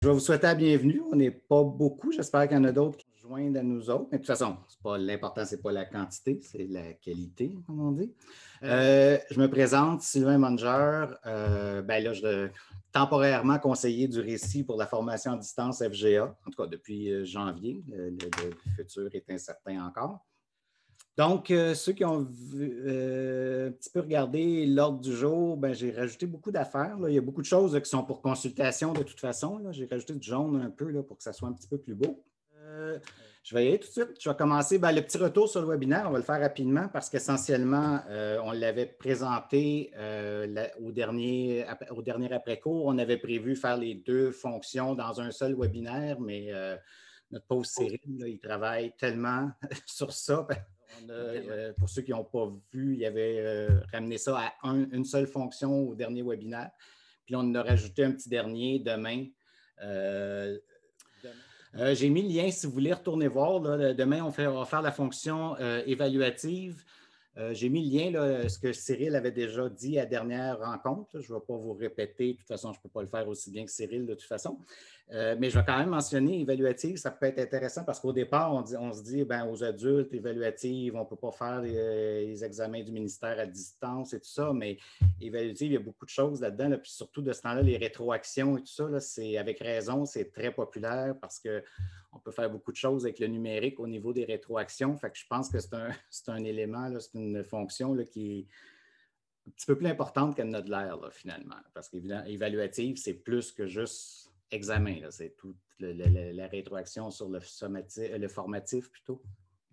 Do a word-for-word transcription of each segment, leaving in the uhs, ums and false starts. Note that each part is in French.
Je vais vous souhaiter la bienvenue. On n'est pas beaucoup. J'espère qu'il y en a d'autres qui nous joignent à nous autres. Mais de toute façon, pas, l'important, ce n'est pas la quantité, c'est la qualité, comme on dit. Euh, je me présente, Sylvain Munger. Euh, ben là, je temporairement conseiller du récit pour la formation à distance F G A, en tout cas depuis janvier. Le, le, le futur est incertain encore. Donc, euh, ceux qui ont vu, euh, un petit peu regardé l'ordre du jour, ben, j'ai rajouté beaucoup d'affaires. Il y a beaucoup de choses là, qui sont pour consultation de toute façon. J'ai rajouté du jaune un peu là, pour que ça soit un petit peu plus beau. Euh, je vais y aller tout de suite. Je vais commencer. Ben, le petit retour sur le webinaire, on va le faire rapidement parce qu'essentiellement, euh, on l'avait présenté euh, la, au, dernier, au dernier après-cours. On avait prévu faire les deux fonctions dans un seul webinaire, mais euh, notre pauvre Cyril, là, il travaille tellement sur ça. On a, euh, pour ceux qui n'ont pas vu, il avait euh, ramené ça à un, une seule fonction au dernier webinaire. Puis on en a rajouté un petit dernier demain. Euh, demain. Euh, j'ai mis le lien si vous voulez retourner voir. Là, demain, on, fait, on va faire la fonction euh, évaluative. Euh, j'ai mis le lien, là, ce que Cyril avait déjà dit à la dernière rencontre. Là. Je ne vais pas vous répéter. De toute façon, je ne peux pas le faire aussi bien que Cyril, de toute façon. Euh, mais je vais quand même mentionner évaluative. Ça peut être intéressant parce qu'au départ, on, dit, on se dit, ben, aux adultes, évaluative, on ne peut pas faire les, les examens du ministère à distance et tout ça. Mais évaluative, il y a beaucoup de choses là-dedans. Là, puis surtout de ce temps-là, les rétroactions et tout ça, là, c'est, avec raison, c'est très populaire parce que on peut faire beaucoup de choses avec le numérique au niveau des rétroactions. Fait que je pense que c'est un, c'est un élément, là, c'est une fonction là, qui est un petit peu plus importante qu'elle n'a de l'air, là, finalement. Parce qu'évaluative, c'est plus que juste examen. Là. C'est toute le, le, la rétroaction sur le, sommatif, le formatif plutôt.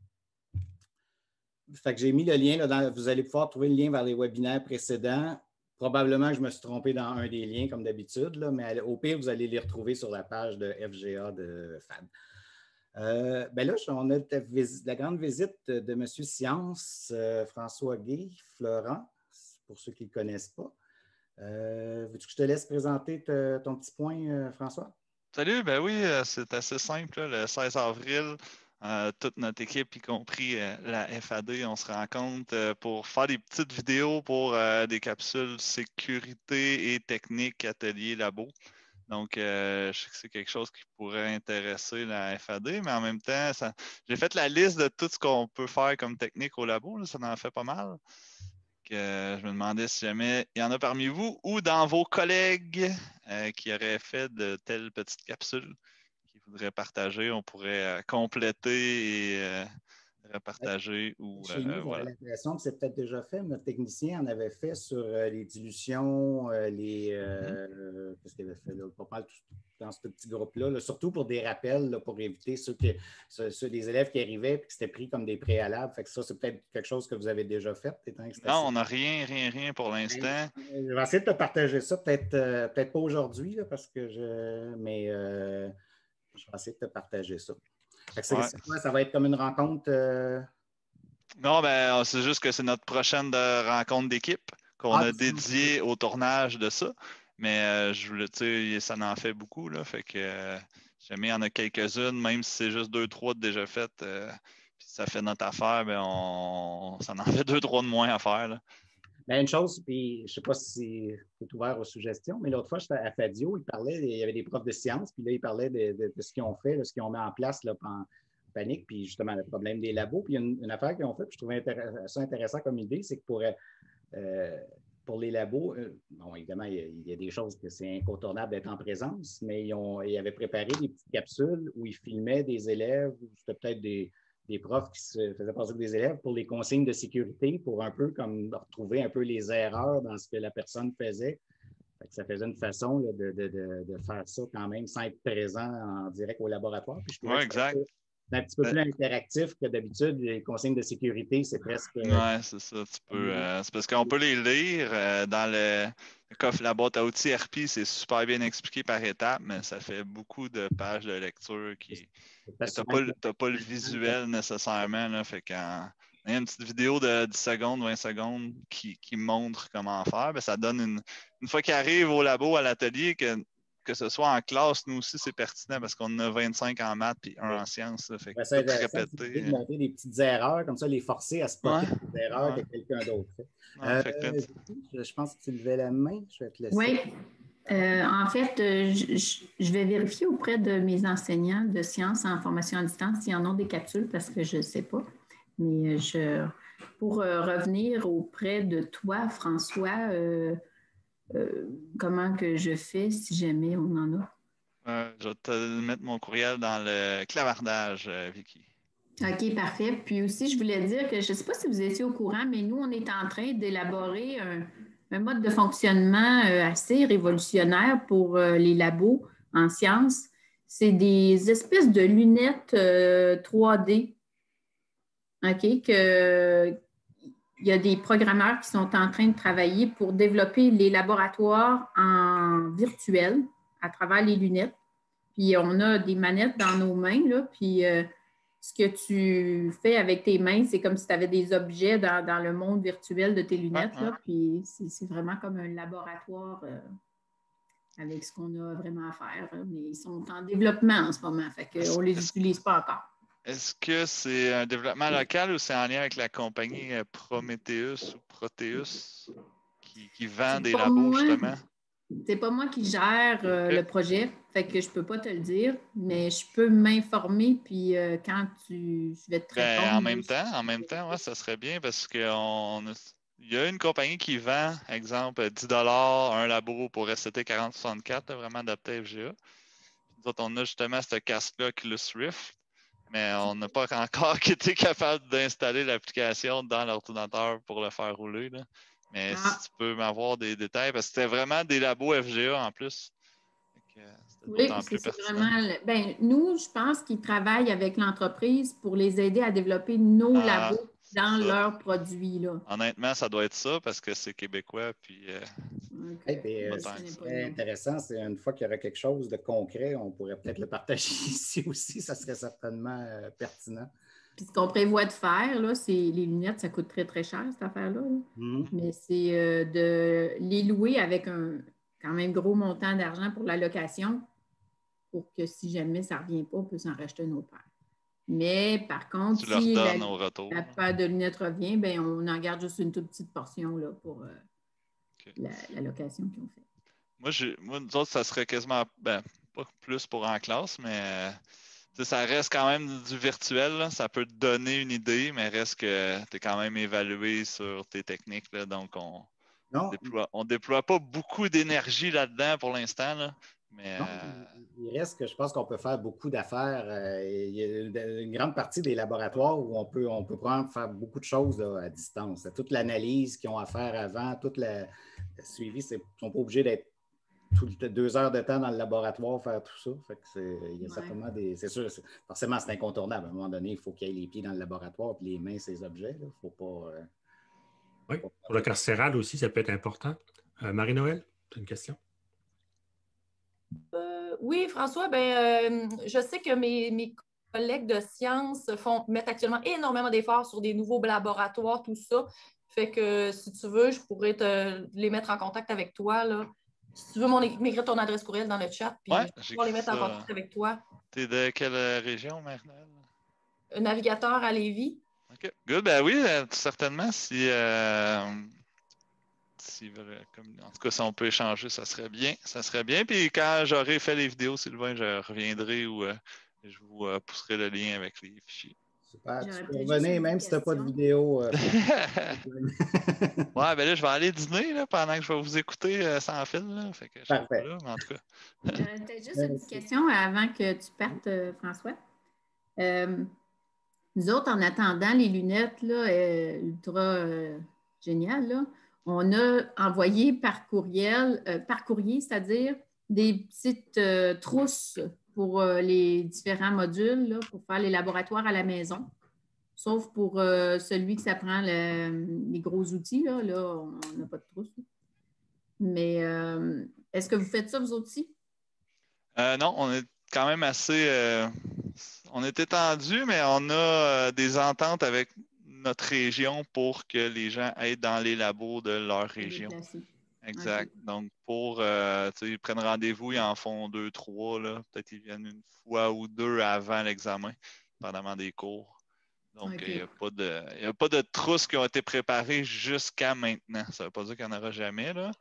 Fait que j'ai mis le lien, là, dans, vous allez pouvoir trouver le lien vers les webinaires précédents. Probablement que je me suis trompé dans un des liens, comme d'habitude, là, mais au pire, vous allez les retrouver sur la page de F G A de F A D. Euh, ben là, on a la grande visite de, de M. Science, euh, François Guy, Florent, pour ceux qui ne le connaissent pas. Euh, veux-tu que je te laisse présenter te, ton petit point, euh, François? Salut, ben oui, c'est assez simple. Là, le seize avril, euh, toute notre équipe, y compris euh, la F A D, on se rencontre euh, pour faire des petites vidéos pour euh, des capsules sécurité et technique, atelier, labo. Donc, euh, je sais que c'est quelque chose qui pourrait intéresser la F A D, mais en même temps, j'ai fait la liste de tout ce qu'on peut faire comme technique au labo. Là, ça en fait pas mal. Que, euh, je me demandais si jamais il y en a parmi vous ou dans vos collègues euh, qui auraient fait de telles petites capsules qu'ils voudraient partager. On pourrait euh, compléter et euh, repartager. Ou, Chez nous, euh, j'avais voilà. l'impression que c'est peut-être déjà fait. Notre technicien en avait fait sur euh, les dilutions, euh, les. Euh, mm-hmm. Qu'est-ce qu'il avait fait là? Pas mal tout, dans ce petit groupe-là, là, surtout pour des rappels, là, pour éviter ceux, qui, ceux, ceux des élèves qui arrivaient et qui s'étaient pris comme des préalables. Fait que ça, c'est peut-être quelque chose que vous avez déjà fait. Non, assez... on n'a rien, rien, rien pour l'instant. Je vais essayer de te partager ça, peut-être euh, peut-être pas aujourd'hui, parce que je. Mais euh, je vais essayer de te partager ça. C'est, ouais. c'est quoi, ça va être comme une rencontre. Euh... Non, ben, c'est juste que c'est notre prochaine rencontre d'équipe qu'on ah, a dédiée au tournage de ça. Mais euh, je voulais, tu sais, ça en fait beaucoup, là. Fait que euh, jamais il y en a quelques-unes, même si c'est juste deux, trois déjà faites, euh, puis ça fait notre affaire, ben on, ça en fait deux, trois de moins à faire, là. Ben, une chose, puis je ne sais pas si tu es ouvert aux suggestions, mais l'autre fois, j'étais à Fadio, il parlait, il y avait des profs de sciences, puis là, il parlait de, de, de ce qu'ils ont fait, de ce qu'ils ont mis en place là, en panique, puis justement le problème des labos. Puis une, une affaire qu'ils ont fait, puis je trouvais intéressant, ça intéressant comme idée, c'est que pour, euh, pour les labos, euh, bon, évidemment, il y, a, il y a des choses que c'est incontournable d'être en présence, mais ils, ont, ils avaient préparé des petites capsules où ils filmaient des élèves, ou c'était peut-être des des profs qui se faisaient passer des élèves pour les consignes de sécurité, pour un peu comme retrouver un peu les erreurs dans ce que la personne faisait. Fait que ça faisait une façon là, de, de, de, de faire ça quand même sans être présent en direct au laboratoire. Puis je trouvais ouais, que exact. C'est un petit peu plus interactif que d'habitude. Les consignes de sécurité, c'est presque... Oui, c'est ça. Tu peux, euh, c'est parce qu'on peut les lire euh, dans le, le coffre, la boîte à outils R P, c'est super bien expliqué par étapes, mais ça fait beaucoup de pages de lecture qui... Tu n'as pas, t'as pas le visuel nécessairement. Là, fait quand il y a une petite vidéo de dix secondes, vingt secondes qui, qui montre comment faire, ben, ça donne une... Une fois qu'ils arrivent au labo, à l'atelier, que que ce soit en classe, nous aussi, c'est pertinent parce qu'on a vingt-cinq en maths et un en sciences. Fait que ça tout répéter. De montrer des petites erreurs, comme ça, les forcer à spotter ouais. des erreurs ouais. que quelqu'un d'autre fait. Ouais, euh, fait que... Je pense que tu levais la main. Je vais te laisser. Oui. Euh, en fait, euh, je, je- je vais vérifier auprès de mes enseignants de sciences en formation à distance s'ils en ont des capsules parce que je ne sais pas. Mais euh, je, pour euh, revenir auprès de toi, François, euh, euh, comment que je fais si jamais on en a? Euh, je vais te mettre mon courriel dans le clavardage, euh, Vicky. OK, parfait. Puis aussi, je voulais dire que je ne sais pas si vous étiez au courant, mais nous, on est en train d'élaborer un, un mode de fonctionnement euh, assez révolutionnaire pour euh, les labos en sciences. C'est des espèces de lunettes euh, trois D, OK, que, il y a des programmeurs qui sont en train de travailler pour développer les laboratoires en virtuel à travers les lunettes. Puis on a des manettes dans nos mains, là, puis euh, ce que tu fais avec tes mains, c'est comme si tu avais des objets dans, dans le monde virtuel de tes Ouais, lunettes, ouais. là, puis c'est c'est vraiment comme un laboratoire euh, avec ce qu'on a vraiment à faire, hein, mais ils sont en développement en ce moment, fait Est-ce, qu'on ne les est-ce- utilise pas encore. est-ce que c'est un développement local ou c'est en lien avec la compagnie euh, Prometheus ou Proteus qui, qui vend C'est des pas labos, moi, justement? c'est pas moi qui gère euh, OK. le projet, fait que je peux pas te le dire, mais je peux m'informer, puis euh, quand tu, je vais te Ben, en répondre. même temps, en même temps, ouais, ça serait bien parce qu'il y a une compagnie qui vend, exemple, dix dollars un labo pour S C T quarante soixante-quatre, là, vraiment adapté à F G A. Nous autres, on a justement ce casque-là, Oculus Rift, mais on n'a pas encore été capable d'installer l'application dans l'ordinateur pour le faire rouler, là. Mais Ah, si tu peux m'avoir des détails, parce que c'était vraiment des labos F G A en plus. Fait que, euh, c'était oui, d'autant parce que plus c'est pertinent. vraiment. le- Ben, nous, je pense qu'ils travaillent avec l'entreprise pour les aider à développer nos Ah, labos c'est dans ça. leurs produits, là. Honnêtement, ça doit être ça parce que c'est québécois, puis euh, OK. Hey, puis, pas euh, Je ce tant qui que connais ça. pas le serait nom. intéressant, c'est une fois qu'il y aura quelque chose de concret, on pourrait peut-être le partager ici aussi. Ça serait certainement euh, pertinent. Puis ce qu'on prévoit de faire, là, c'est les lunettes, ça coûte très, très cher, cette affaire-là, là. Mhm. Mais c'est euh, de les louer avec un quand même gros montant d'argent pour la location pour que si jamais ça ne revient pas, on peut s'en racheter un autre paire. Mais par contre, Tu leur si la, donnes au retour. la paire de lunettes revient, ben, on en garde juste une toute petite portion là, pour euh, OK. la, la location qu'ils ont fait. Moi, j'ai, moi, nous autres, ça serait quasiment, ben, pas plus pour en classe, mais euh, tu sais, ça reste quand même du virtuel, là. Ça peut te donner une idée, mais reste que tu es quand même évalué sur tes techniques, là. Donc, on Non, déploie, on déploie pas beaucoup d'énergie là-dedans pour l'instant, là. Mais non, euh, il reste que je pense qu'on peut faire beaucoup d'affaires. Euh, il y a une, une grande partie des laboratoires où on peut, on peut prendre, faire beaucoup de choses là, à distance. Toute l'analyse qu'ils ont à faire avant, tout le, le suivi, ils ne sont pas obligés d'être toutes les deux heures de temps dans le laboratoire faire tout ça. Fait que c'est, il y a Ouais. certainement des. C'est sûr, c'est- forcément, c'est incontournable. À un moment donné, il faut qu'il y ait les pieds dans le laboratoire et les mains, ces objets. Il ne faut pas. euh, Oui, faut pas pour le carcéral aussi, ça peut être important. Euh, Marie-Noël, tu as une question? Euh, oui, François, ben, euh, je sais que mes, mes collègues de sciences font, mettent actuellement énormément d'efforts sur des nouveaux laboratoires, tout ça. Fait que si tu veux, je pourrais te les mettre en contact avec toi, là. Si tu veux mon- m'écrire ton adresse courriel dans le chat, puis ouais, je vais pouvoir j'écris les mettre en ça. contact avec toi. T'es de quelle euh, région, Marie-Noël? Un navigateur à Lévis. OK. Good. Ben oui, euh, certainement. Si, euh, si, euh, comme- en tout cas, si on peut échanger, ça serait bien. Ça serait bien. Puis quand j'aurai fait les vidéos, Sylvain, je reviendrai ou euh, je vous euh, pousserai le lien avec les fichiers. Super. Tu J'aurais peux peut-être juste revenir une même petite si tu n'as pas de question. vidéo. euh, Ouais, ben là, je vais aller dîner là, pendant que je vais vous écouter euh, sans fil. Là. Fait que je serai pas Parfait. là, mais en tout cas. J'aurais peut-être juste une petite Merci. question avant que tu partes, euh, François. Euh, nous autres, en attendant les lunettes là, euh, ultra euh, géniales, là, on a envoyé par courriel, euh, par courrier, c'est-à-dire des petites euh, trousses pour euh, les différents modules, là, pour faire les laboratoires à la maison. Sauf pour euh, celui que ça prend le- les gros outils, là, là on n'a pas de trousse. Mais euh, est-ce que vous faites ça, vous aussi? Euh, non, on est quand même assez. euh, on est étendu, mais on a euh, des ententes avec notre région pour que les gens aillent dans les labos de leur Se région. déplacer. Exact. OK. Donc, pour. Euh, tu sais, ils prennent rendez-vous, ils en font deux, trois. Là. Peut-être qu'ils viennent une fois ou deux avant l'examen, pendant des cours. Donc, OK. il n'y a pas de, il y a pas de trousses qui ont été préparées jusqu'à maintenant. Ça ne veut pas dire qu'il n'y en aura jamais, là.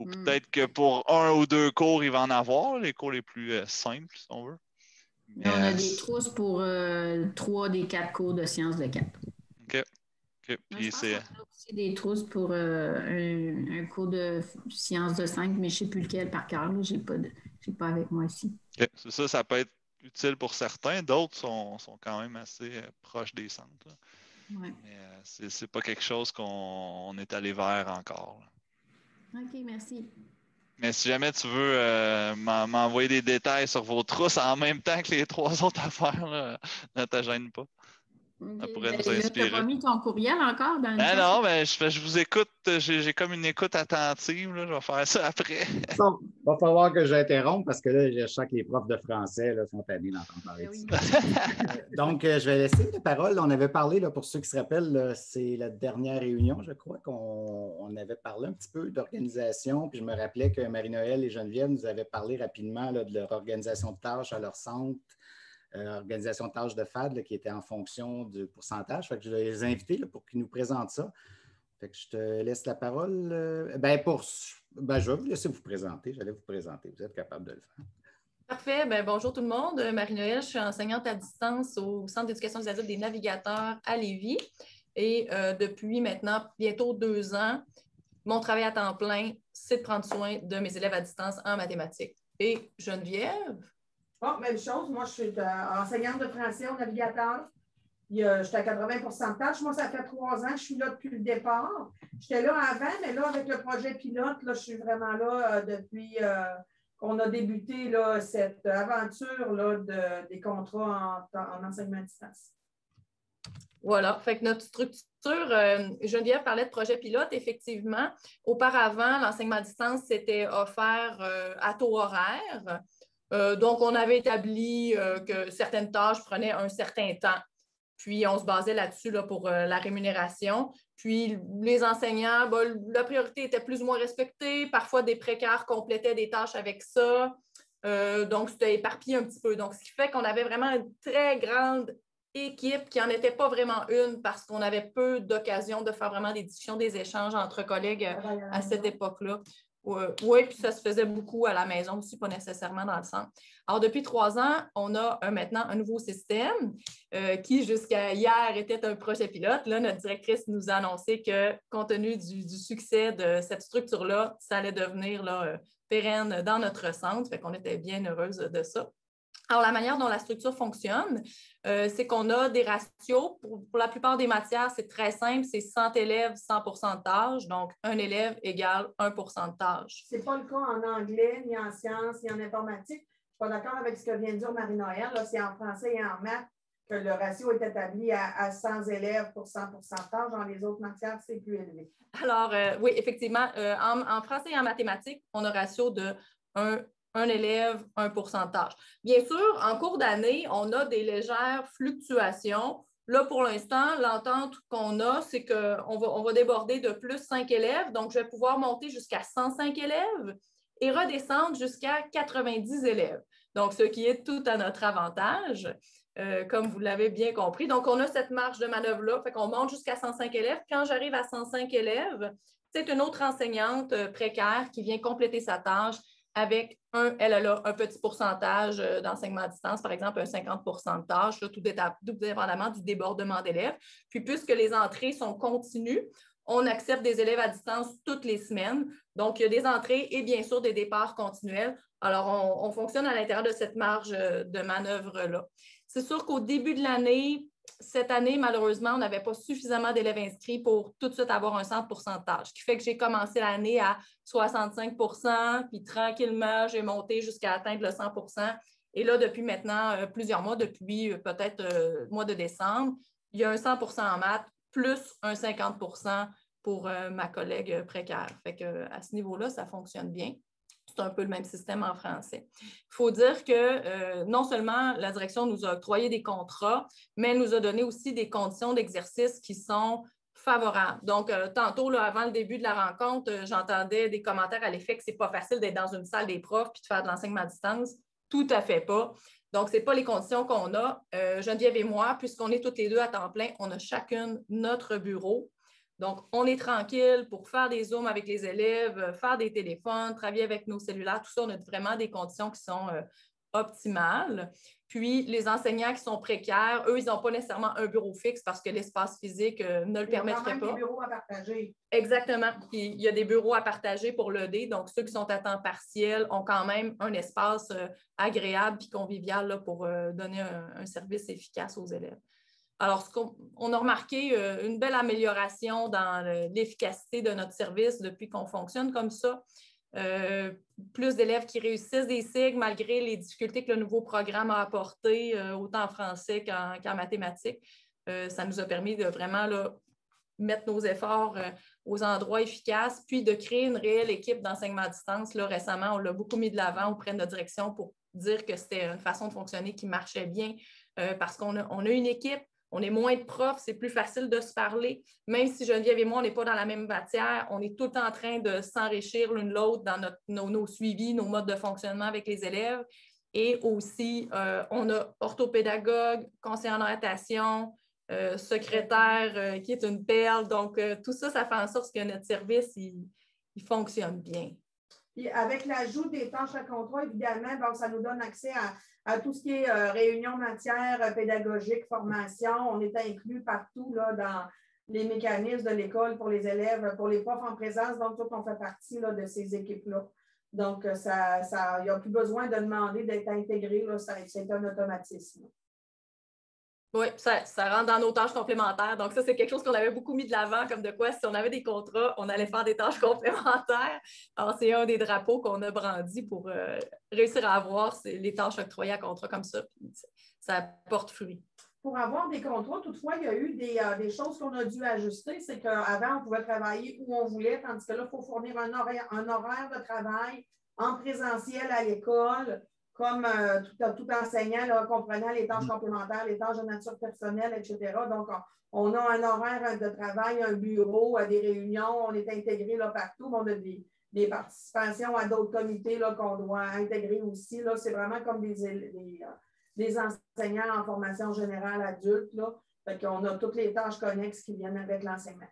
Ou Mm. peut-être que pour un ou deux cours, il va en avoir, les cours les plus euh, simples, si on veut. Mais, Là, on a euh, des trousses pour euh, trois des quatre cours de sciences de quatre. OK. OK. Je Puis pense c'est. qu'on a aussi des trousses pour euh, un, un cours de sciences de cinq, mais je ne sais plus lequel par cœur. Je n'ai pas, de- j'ai pas avec moi ici. OK. C'est ça, ça peut être utile pour certains. D'autres sont, sont quand même assez euh, proches des centres. Là. Ouais. Mais euh, c'est, c'est pas quelque chose qu'on on est allé vers encore. Là. OK, merci. Mais si jamais tu veux euh, m'en- m'envoyer des détails sur vos trousses en même temps que les trois autres affaires, là, ne te gêne pas. Ça OK. pourrait Ben, nous là, tu n'as inspirer. pas mis ton courriel encore dans le Ben chat? non, ben je, fais- je vous écoute. J'ai, j'ai comme une écoute attentive. Là, je vais faire ça après. Bon, il va falloir que j'interrompe parce que là, je sens que les profs de français là, sont tannés d'entendre parler Ben de oui. ça. Euh, donc, euh, je vais laisser la parole. On avait parlé, là, pour ceux qui se rappellent, là, c'est la dernière réunion, je crois, qu'on on avait parlé un petit peu d'organisation. Puis je me rappelais que Marie-Noël et Geneviève nous avaient parlé rapidement là, de leur organisation de tâches à leur centre, euh, organisation de tâches de F A D là, qui était en fonction du pourcentage. Fait que je vais les inviter là, pour qu'ils nous présentent ça. Fait que je te laisse la parole. Euh, ben pour, ben je vais vous laisser vous présenter. J'allais vous présenter. Vous êtes capable de le faire. Parfait. Bien, bonjour tout le monde. Marie-Noël, je suis enseignante à distance au Centre d'éducation des adultes des navigateurs à Lévis. Et euh, depuis maintenant bientôt deux ans, mon travail à temps plein, c'est de prendre soin de mes élèves à distance en mathématiques. Et Geneviève? Bon, même chose. Moi, je suis euh, enseignante de français au navigateur. Je suis à quatre-vingts pour cent de tâches. Moi, ça fait trois ans que je suis là depuis le départ. J'étais là avant, mais là, avec le projet pilote, là, je suis vraiment là euh, depuis euh, qu'on a débuté là, cette aventure là, de, des contrats en, en enseignement à distance. Voilà. Fait que notre structure, euh, Geneviève parlait de projet pilote, effectivement. Auparavant, l'enseignement à distance s'était offert euh, à taux horaire. Euh, donc, on avait établi euh, que certaines tâches prenaient un certain temps. Puis, on se basait là-dessus là, pour euh, la rémunération. Puis, les enseignants, ben, la priorité était plus ou moins respectée. Parfois, des précaires complétaient des tâches avec ça. Euh, donc, c'était éparpillé un petit peu. Donc, ce qui fait qu'on avait vraiment une très grande équipe qui n'en était pas vraiment une parce qu'on avait peu d'occasions de faire vraiment des discussions, des échanges entre collègues euh, à cette époque-là. Euh, oui, puis ça se faisait beaucoup à la maison aussi, pas nécessairement dans le centre. Alors, depuis trois ans, on a un, maintenant un nouveau système euh, qui, jusqu'à hier, était un projet pilote. Là, notre directrice nous a annoncé que, compte tenu du, du succès de cette structure-là, ça allait devenir là, euh, pérenne dans notre centre. Fait qu'on était bien heureuse de ça. Alors, la manière dont la structure fonctionne, euh, c'est qu'on a des ratios. Pour, pour la plupart des matières, c'est très simple. C'est cent élèves, cent pour cent de tâches. Donc, un élève égale un pour cent de tâches. Ce n'est pas le cas en anglais, ni en sciences, ni en informatique. Je ne suis pas d'accord avec ce que vient de dire Marie-Noël. C'est en français et en maths que le ratio est établi à, à cent élèves pour cent pour cent de tâches. Dans les autres matières, c'est plus élevé. Alors, euh, oui, effectivement, euh, en, en français et en mathématiques, on a un ratio de un un élève, un pour cent de tâches. Bien sûr, en cours d'année, on a des légères fluctuations. Là, pour l'instant, l'entente qu'on a, c'est qu'on va, on va déborder de plus cinq élèves. Donc, je vais pouvoir monter jusqu'à cent cinq élèves et redescendre jusqu'à quatre-vingt-dix élèves. Donc, ce qui est tout à notre avantage, euh, comme vous l'avez bien compris. Donc, on a cette marge de manœuvre-là. Fait qu'on monte jusqu'à cent cinq élèves. Quand j'arrive à cent cinq élèves, c'est une autre enseignante précaire qui vient compléter sa tâche avec un, elle a un petit pourcentage d'enseignement à distance, par exemple un cinquante pour cent de tâches, là, tout, tout dépendamment du débordement d'élèves. Puis, puisque les entrées sont continues, on accepte des élèves à distance toutes les semaines. Donc, il y a des entrées et bien sûr des départs continuels. Alors, on, on fonctionne à l'intérieur de cette marge de manœuvre-là. C'est sûr qu'au début de l'année, cette année, malheureusement, on n'avait pas suffisamment d'élèves inscrits pour tout de suite avoir un cent pour cent de tâches, ce qui fait que j'ai commencé l'année à soixante-cinq pour cent, puis tranquillement, j'ai monté jusqu'à atteindre le cent pour cent. Et là, depuis maintenant euh, plusieurs mois, depuis euh, peut-être euh, le mois de décembre, il y a un cent pour cent en maths, plus un cinquante pour cent pour euh, ma collègue précaire. Fait que, à ce niveau-là, ça fonctionne bien. C'est un peu le même système en français. Il faut dire que euh, non seulement la direction nous a octroyé des contrats, mais elle nous a donné aussi des conditions d'exercice qui sont favorables. Donc, euh, tantôt, là, avant le début de la rencontre, euh, j'entendais des commentaires à l'effet que ce n'est pas facile d'être dans une salle des profs puis de faire de l'enseignement à distance. Tout à fait pas. Donc, ce n'est pas les conditions qu'on a. Euh, Geneviève et moi, puisqu'on est toutes les deux à temps plein, on a chacune notre bureau. Donc, on est tranquille pour faire des Zooms avec les élèves, faire des téléphones, travailler avec nos cellulaires, tout ça, on a vraiment des conditions qui sont euh, optimales. Puis, les enseignants qui sont précaires, eux, ils n'ont pas nécessairement un bureau fixe parce que l'espace physique euh, ne le permettrait pas. Il y a quand même des bureaux à partager. Exactement. Puis, il y a des bureaux à partager pour l'E D. Donc, ceux qui sont à temps partiel ont quand même un espace euh, agréable et convivial là, pour euh, donner un, un service efficace aux élèves. Alors, ce qu'on, on a remarqué euh, une belle amélioration dans le, l'efficacité de notre service depuis qu'on fonctionne comme ça. Euh, plus d'élèves qui réussissent des signes malgré les difficultés que le nouveau programme a apportées, euh, autant en français qu'en, qu'en mathématiques. Euh, ça nous a permis de vraiment là, mettre nos efforts euh, aux endroits efficaces, puis de créer une réelle équipe d'enseignement à distance. Là, récemment, on l'a beaucoup mis de l'avant auprès de notre direction pour dire que c'était une façon de fonctionner qui marchait bien euh, parce qu'on a, on a une équipe. On est moins de profs, c'est plus facile de se parler. Même si Geneviève et moi, on n'est pas dans la même matière, on est tout le temps en train de s'enrichir l'une l'autre dans notre, nos, nos suivis, nos modes de fonctionnement avec les élèves. Et aussi, euh, on a orthopédagogue, conseiller en orientation, euh, secrétaire euh, qui est une perle. Donc, euh, tout ça, ça fait en sorte que notre service, il, il fonctionne bien. Puis avec l'ajout des tâches à contrat, évidemment, bon, ça nous donne accès à, à tout ce qui est euh, réunion matière euh, pédagogique, formation. On est inclus partout là, dans les mécanismes de l'école pour les élèves, pour les profs en présence. Donc, tout, on fait partie là, de ces équipes-là. Donc, ça, ça, il n'y a plus besoin de demander d'être intégré. Là, ça, c'est un automatisme. Oui, ça, ça rentre dans nos tâches complémentaires. Donc, ça, c'est quelque chose qu'on avait beaucoup mis de l'avant, comme de quoi, si on avait des contrats, on allait faire des tâches complémentaires. Alors, c'est un des drapeaux qu'on a brandi pour euh, réussir à avoir les tâches octroyées à contrat comme ça. Puis ça porte fruit. Pour avoir des contrats, toutefois, il y a eu des, euh, des choses qu'on a dû ajuster. C'est qu'avant, on pouvait travailler où on voulait, tandis que là, il faut fournir un horaire, un horaire de travail en présentiel à l'école, comme euh, tout, tout enseignant, là, comprenant les tâches complémentaires, les tâches de nature personnelle, et cetera. Donc, on, on a un horaire de travail, un bureau, des réunions, on est intégré là, partout. On a des, des participations à d'autres comités là, qu'on doit intégrer aussi. Là. C'est vraiment comme des, des, des enseignants en formation générale adulte. Là. Fait qu'on a toutes les tâches connexes qui viennent avec l'enseignement.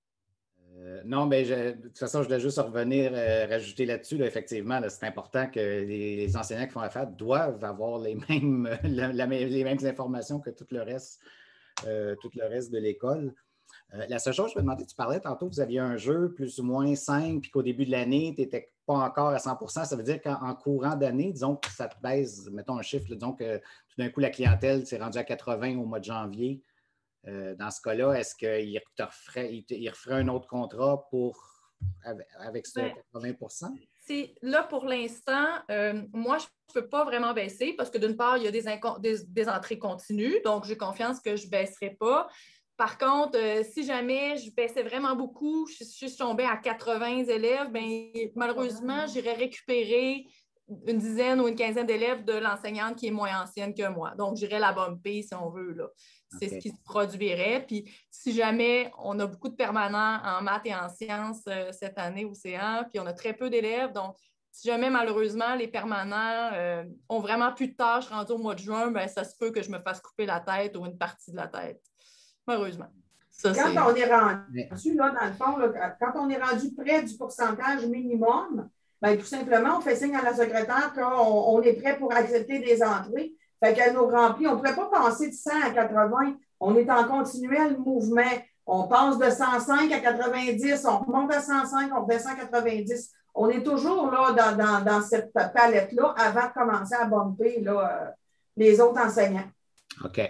Euh, non, mais je, de toute façon, je voulais juste revenir, euh, rajouter là-dessus. Là, effectivement, là, c'est important que les, les enseignants qui font la F A D doivent avoir les mêmes, la, la, les mêmes informations que tout le reste, euh, tout le reste de l'école. Euh, la seule chose, je me demandais, tu parlais tantôt, vous aviez un jeu plus ou moins simple, puis qu'au début de l'année, tu n'étais pas encore à cent pour cent. Ça veut dire qu'en courant d'année, disons que ça te baisse, mettons un chiffre, là, disons que tout d'un coup, la clientèle s'est rendue à quatre-vingts au mois de janvier. Euh, dans ce cas-là, est-ce qu'il te referait, il te, il referait un autre contrat pour, avec, avec ce ben, quatre-vingts pour cent? C'est, là, pour l'instant, euh, moi, je ne peux pas vraiment baisser parce que d'une part, il y a des, des, des entrées continues, donc j'ai confiance que je ne baisserai pas. Par contre, euh, si jamais je baissais vraiment beaucoup, je, je suis tombée à quatre-vingts élèves, bien, malheureusement, j'irais récupérer une dizaine ou une quinzaine d'élèves de l'enseignante qui est moins ancienne que moi. Donc, j'irais la bumper si on veut, là. C'est okay. Ce qui se produirait. Puis, si jamais on a beaucoup de permanents en maths et en sciences euh, cette année au C A, puis on a très peu d'élèves, donc si jamais, malheureusement, les permanents euh, ont vraiment plus de tâches rendues au mois de juin, bien, ça se peut que je me fasse couper la tête ou une partie de la tête. Malheureusement. Ça, quand on est rendu, là, dans le fond, là, quand on est rendu près du pourcentage minimum, bien, tout simplement, on fait signe à la secrétaire qu'on on est prêt pour accepter des entrées. Fait qu'elle nous remplit. On ne pourrait pas passer de cent à quatre-vingts. On est en continuel mouvement. On passe de cent cinq à quatre-vingt-dix, on remonte à cent cinq, on redescend à quatre-vingt-dix. On est toujours là dans, dans, dans cette palette-là avant de commencer à bumper là, euh, les autres enseignants. OK.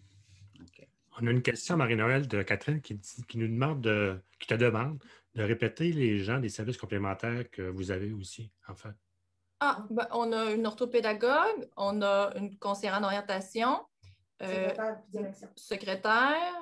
On a une question, Marie-Noël, de Catherine qui, qui nous demande de, qui te demande de répéter les gens des services complémentaires que vous avez aussi, en fait. Ah, ben, on a une orthopédagogue, on a une conseillère en orientation, secrétaire, euh, direction. secrétaire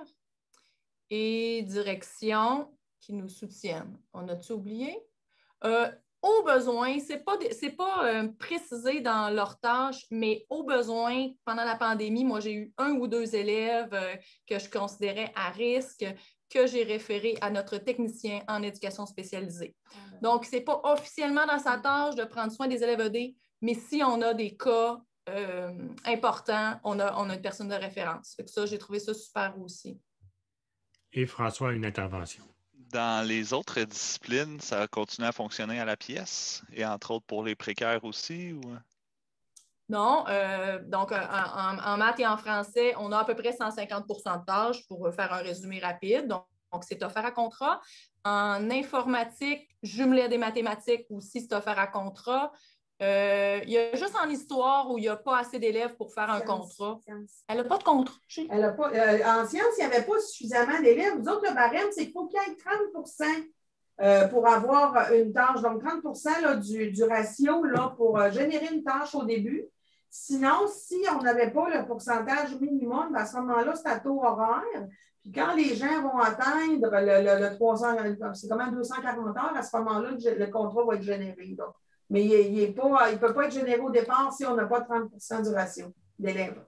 et direction qui nous soutiennent. On a-tu oublié? Euh, au besoin, ce n'est pas, c'est pas euh, précisé dans leurs tâches, mais au besoin, pendant la pandémie, moi, j'ai eu un ou deux élèves euh, que je considérais à risque, que j'ai référé à notre technicien en éducation spécialisée. Donc, ce n'est pas officiellement dans sa tâche de prendre soin des élèves E D, mais si on a des cas euh, importants, on a, on a une personne de référence. Fait que ça, j'ai trouvé ça super aussi. Et François a une intervention. dans les autres disciplines, ça continue à fonctionner à la pièce? Et entre autres pour les précaires aussi? Ou... Non. Euh, donc, en, en, en maths et en français, on a à peu près cent cinquante pour cent de tâches pour faire un résumé rapide. Donc, donc c'est offert à contrat. En informatique, jumelé à des mathématiques aussi, c'est offert à contrat. Euh, il y a juste en histoire où il n'y a pas assez d'élèves pour faire un science, contrat. Science. Elle n'a pas de contrat. Elle a pas, euh, en sciences, il n'y avait pas suffisamment d'élèves. Nous autres, le barème, c'est qu'il faut qu'il y ait trente pour cent euh, pour avoir une tâche. Donc, trente pour cent là, du, du ratio là, pour euh, générer une tâche au début. Sinon, si on n'avait pas le pourcentage minimum, à ce moment-là, c'est à taux horaire. Puis quand les gens vont atteindre le, le, le trois cents, c'est comment deux cent quarante heures, à ce moment-là, le, le contrat va être généré. Donc. Mais il ne peut pas être généré au départ si on n'a pas trente pour cent du ratio d'élèves.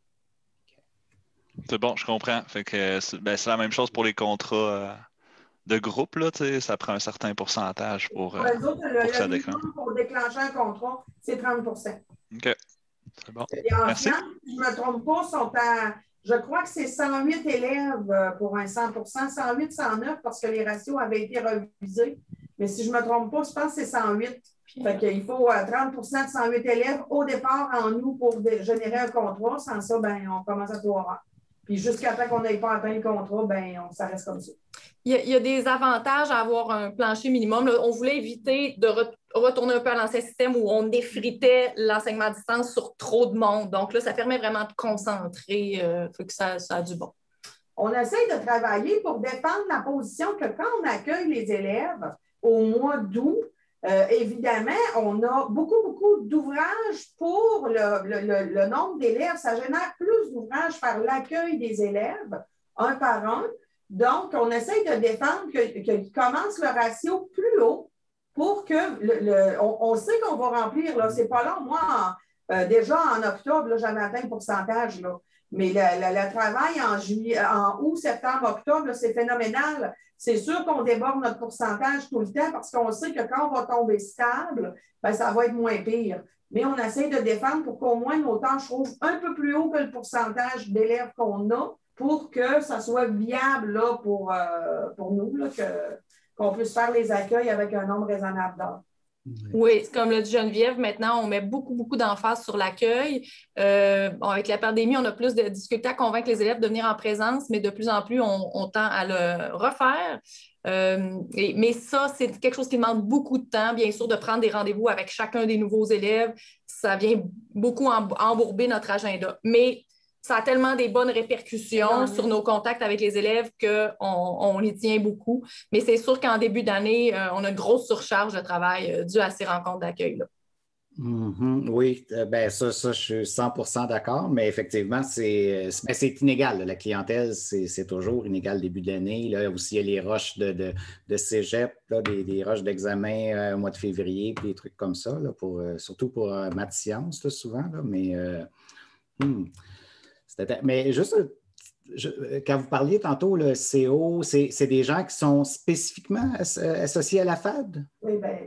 C'est bon, je comprends. Fait que c'est ben, la même chose pour les contrats euh, de groupe. Là, ça prend un certain pourcentage pour, euh, pour, autres, le, pour que ça le déclenche. Pour déclencher un contrat, c'est trente pour cent. OK. C'est bon. Et en Merci. sciences, si je ne me trompe pas, sont à, je crois que c'est cent huit élèves pour un cent pour cent, cent huit, cent neuf parce que les ratios avaient été revisés. Mais si je ne me trompe pas, je pense que c'est cent huit. Fait qu'il faut euh, trente pour cent de cent huit élèves au départ en nous pour générer un contrat. Sans ça, ben, on commence à tout avoir. Puis jusqu'à temps qu'on n'ait pas atteint le contrat, ben, on, ça reste comme ça. Il y, a, il y a des avantages à avoir un plancher minimum. Là, on voulait éviter de re retourner un peu à l'ancien système où on effritait l'enseignement à distance sur trop de monde. Donc là, ça permet vraiment de concentrer. Euh, fait que ça, ça a du bon. On essaie de travailler pour défendre la position que quand on accueille les élèves au mois d'août, Euh, évidemment, on a beaucoup, beaucoup d'ouvrages pour le, le, le, le nombre d'élèves. Ça génère plus d'ouvrages par l'accueil des élèves, un par un. Donc, on essaye de défendre qu'ils que commencent le ratio plus haut pour que le, le, on, on sait qu'on va remplir. Ce n'est pas long. Moi, en, euh, déjà en octobre, j'avais atteint le pourcentage. Là. Mais le, le, le travail en, juillet, en août, septembre, octobre, c'est phénoménal. C'est sûr qu'on déborde notre pourcentage tout le temps parce qu'on sait que quand on va tomber stable, ben, ça va être moins pire. Mais on essaie de défendre pour qu'au moins nos tâches trouvent un peu plus haut que le pourcentage d'élèves qu'on a pour que ça soit viable là, pour, euh, pour nous, là, que, qu'on puisse faire les accueils avec un nombre raisonnable d'heures. Oui, comme l'a dit Geneviève, maintenant, on met beaucoup, beaucoup d'emphase sur l'accueil. Euh, bon, avec la pandémie, on a plus de difficultés à convaincre les élèves de venir en présence, mais de plus en plus, on, on tend à le refaire. Euh, et, mais ça, c'est quelque chose qui demande beaucoup de temps, bien sûr, de prendre des rendez-vous avec chacun des nouveaux élèves. Ça vient beaucoup embourber notre agenda. Mais ça a tellement des bonnes répercussions sur nos contacts avec les élèves qu'on on y tient beaucoup. Mais c'est sûr qu'en début d'année, euh, on a une grosse surcharge de travail euh, due à ces rencontres d'accueil-là. Mm-hmm. Oui, euh, ben ça, ça, je suis cent pour cent d'accord, mais effectivement, c'est ben, inégal. Là. La clientèle, c'est toujours inégal début de l'année. Là aussi, il y a les rushs de, de, de cégep, là, des, des rushs d'examen euh, au mois de février, puis des trucs comme ça, là, pour, euh, surtout pour euh, maths sciences, là, souvent. Là, mais euh, hmm. Mais juste, je, quand vous parliez tantôt, le C O, c'est des gens qui sont spécifiquement as, associés à la F A D? Oui, bien,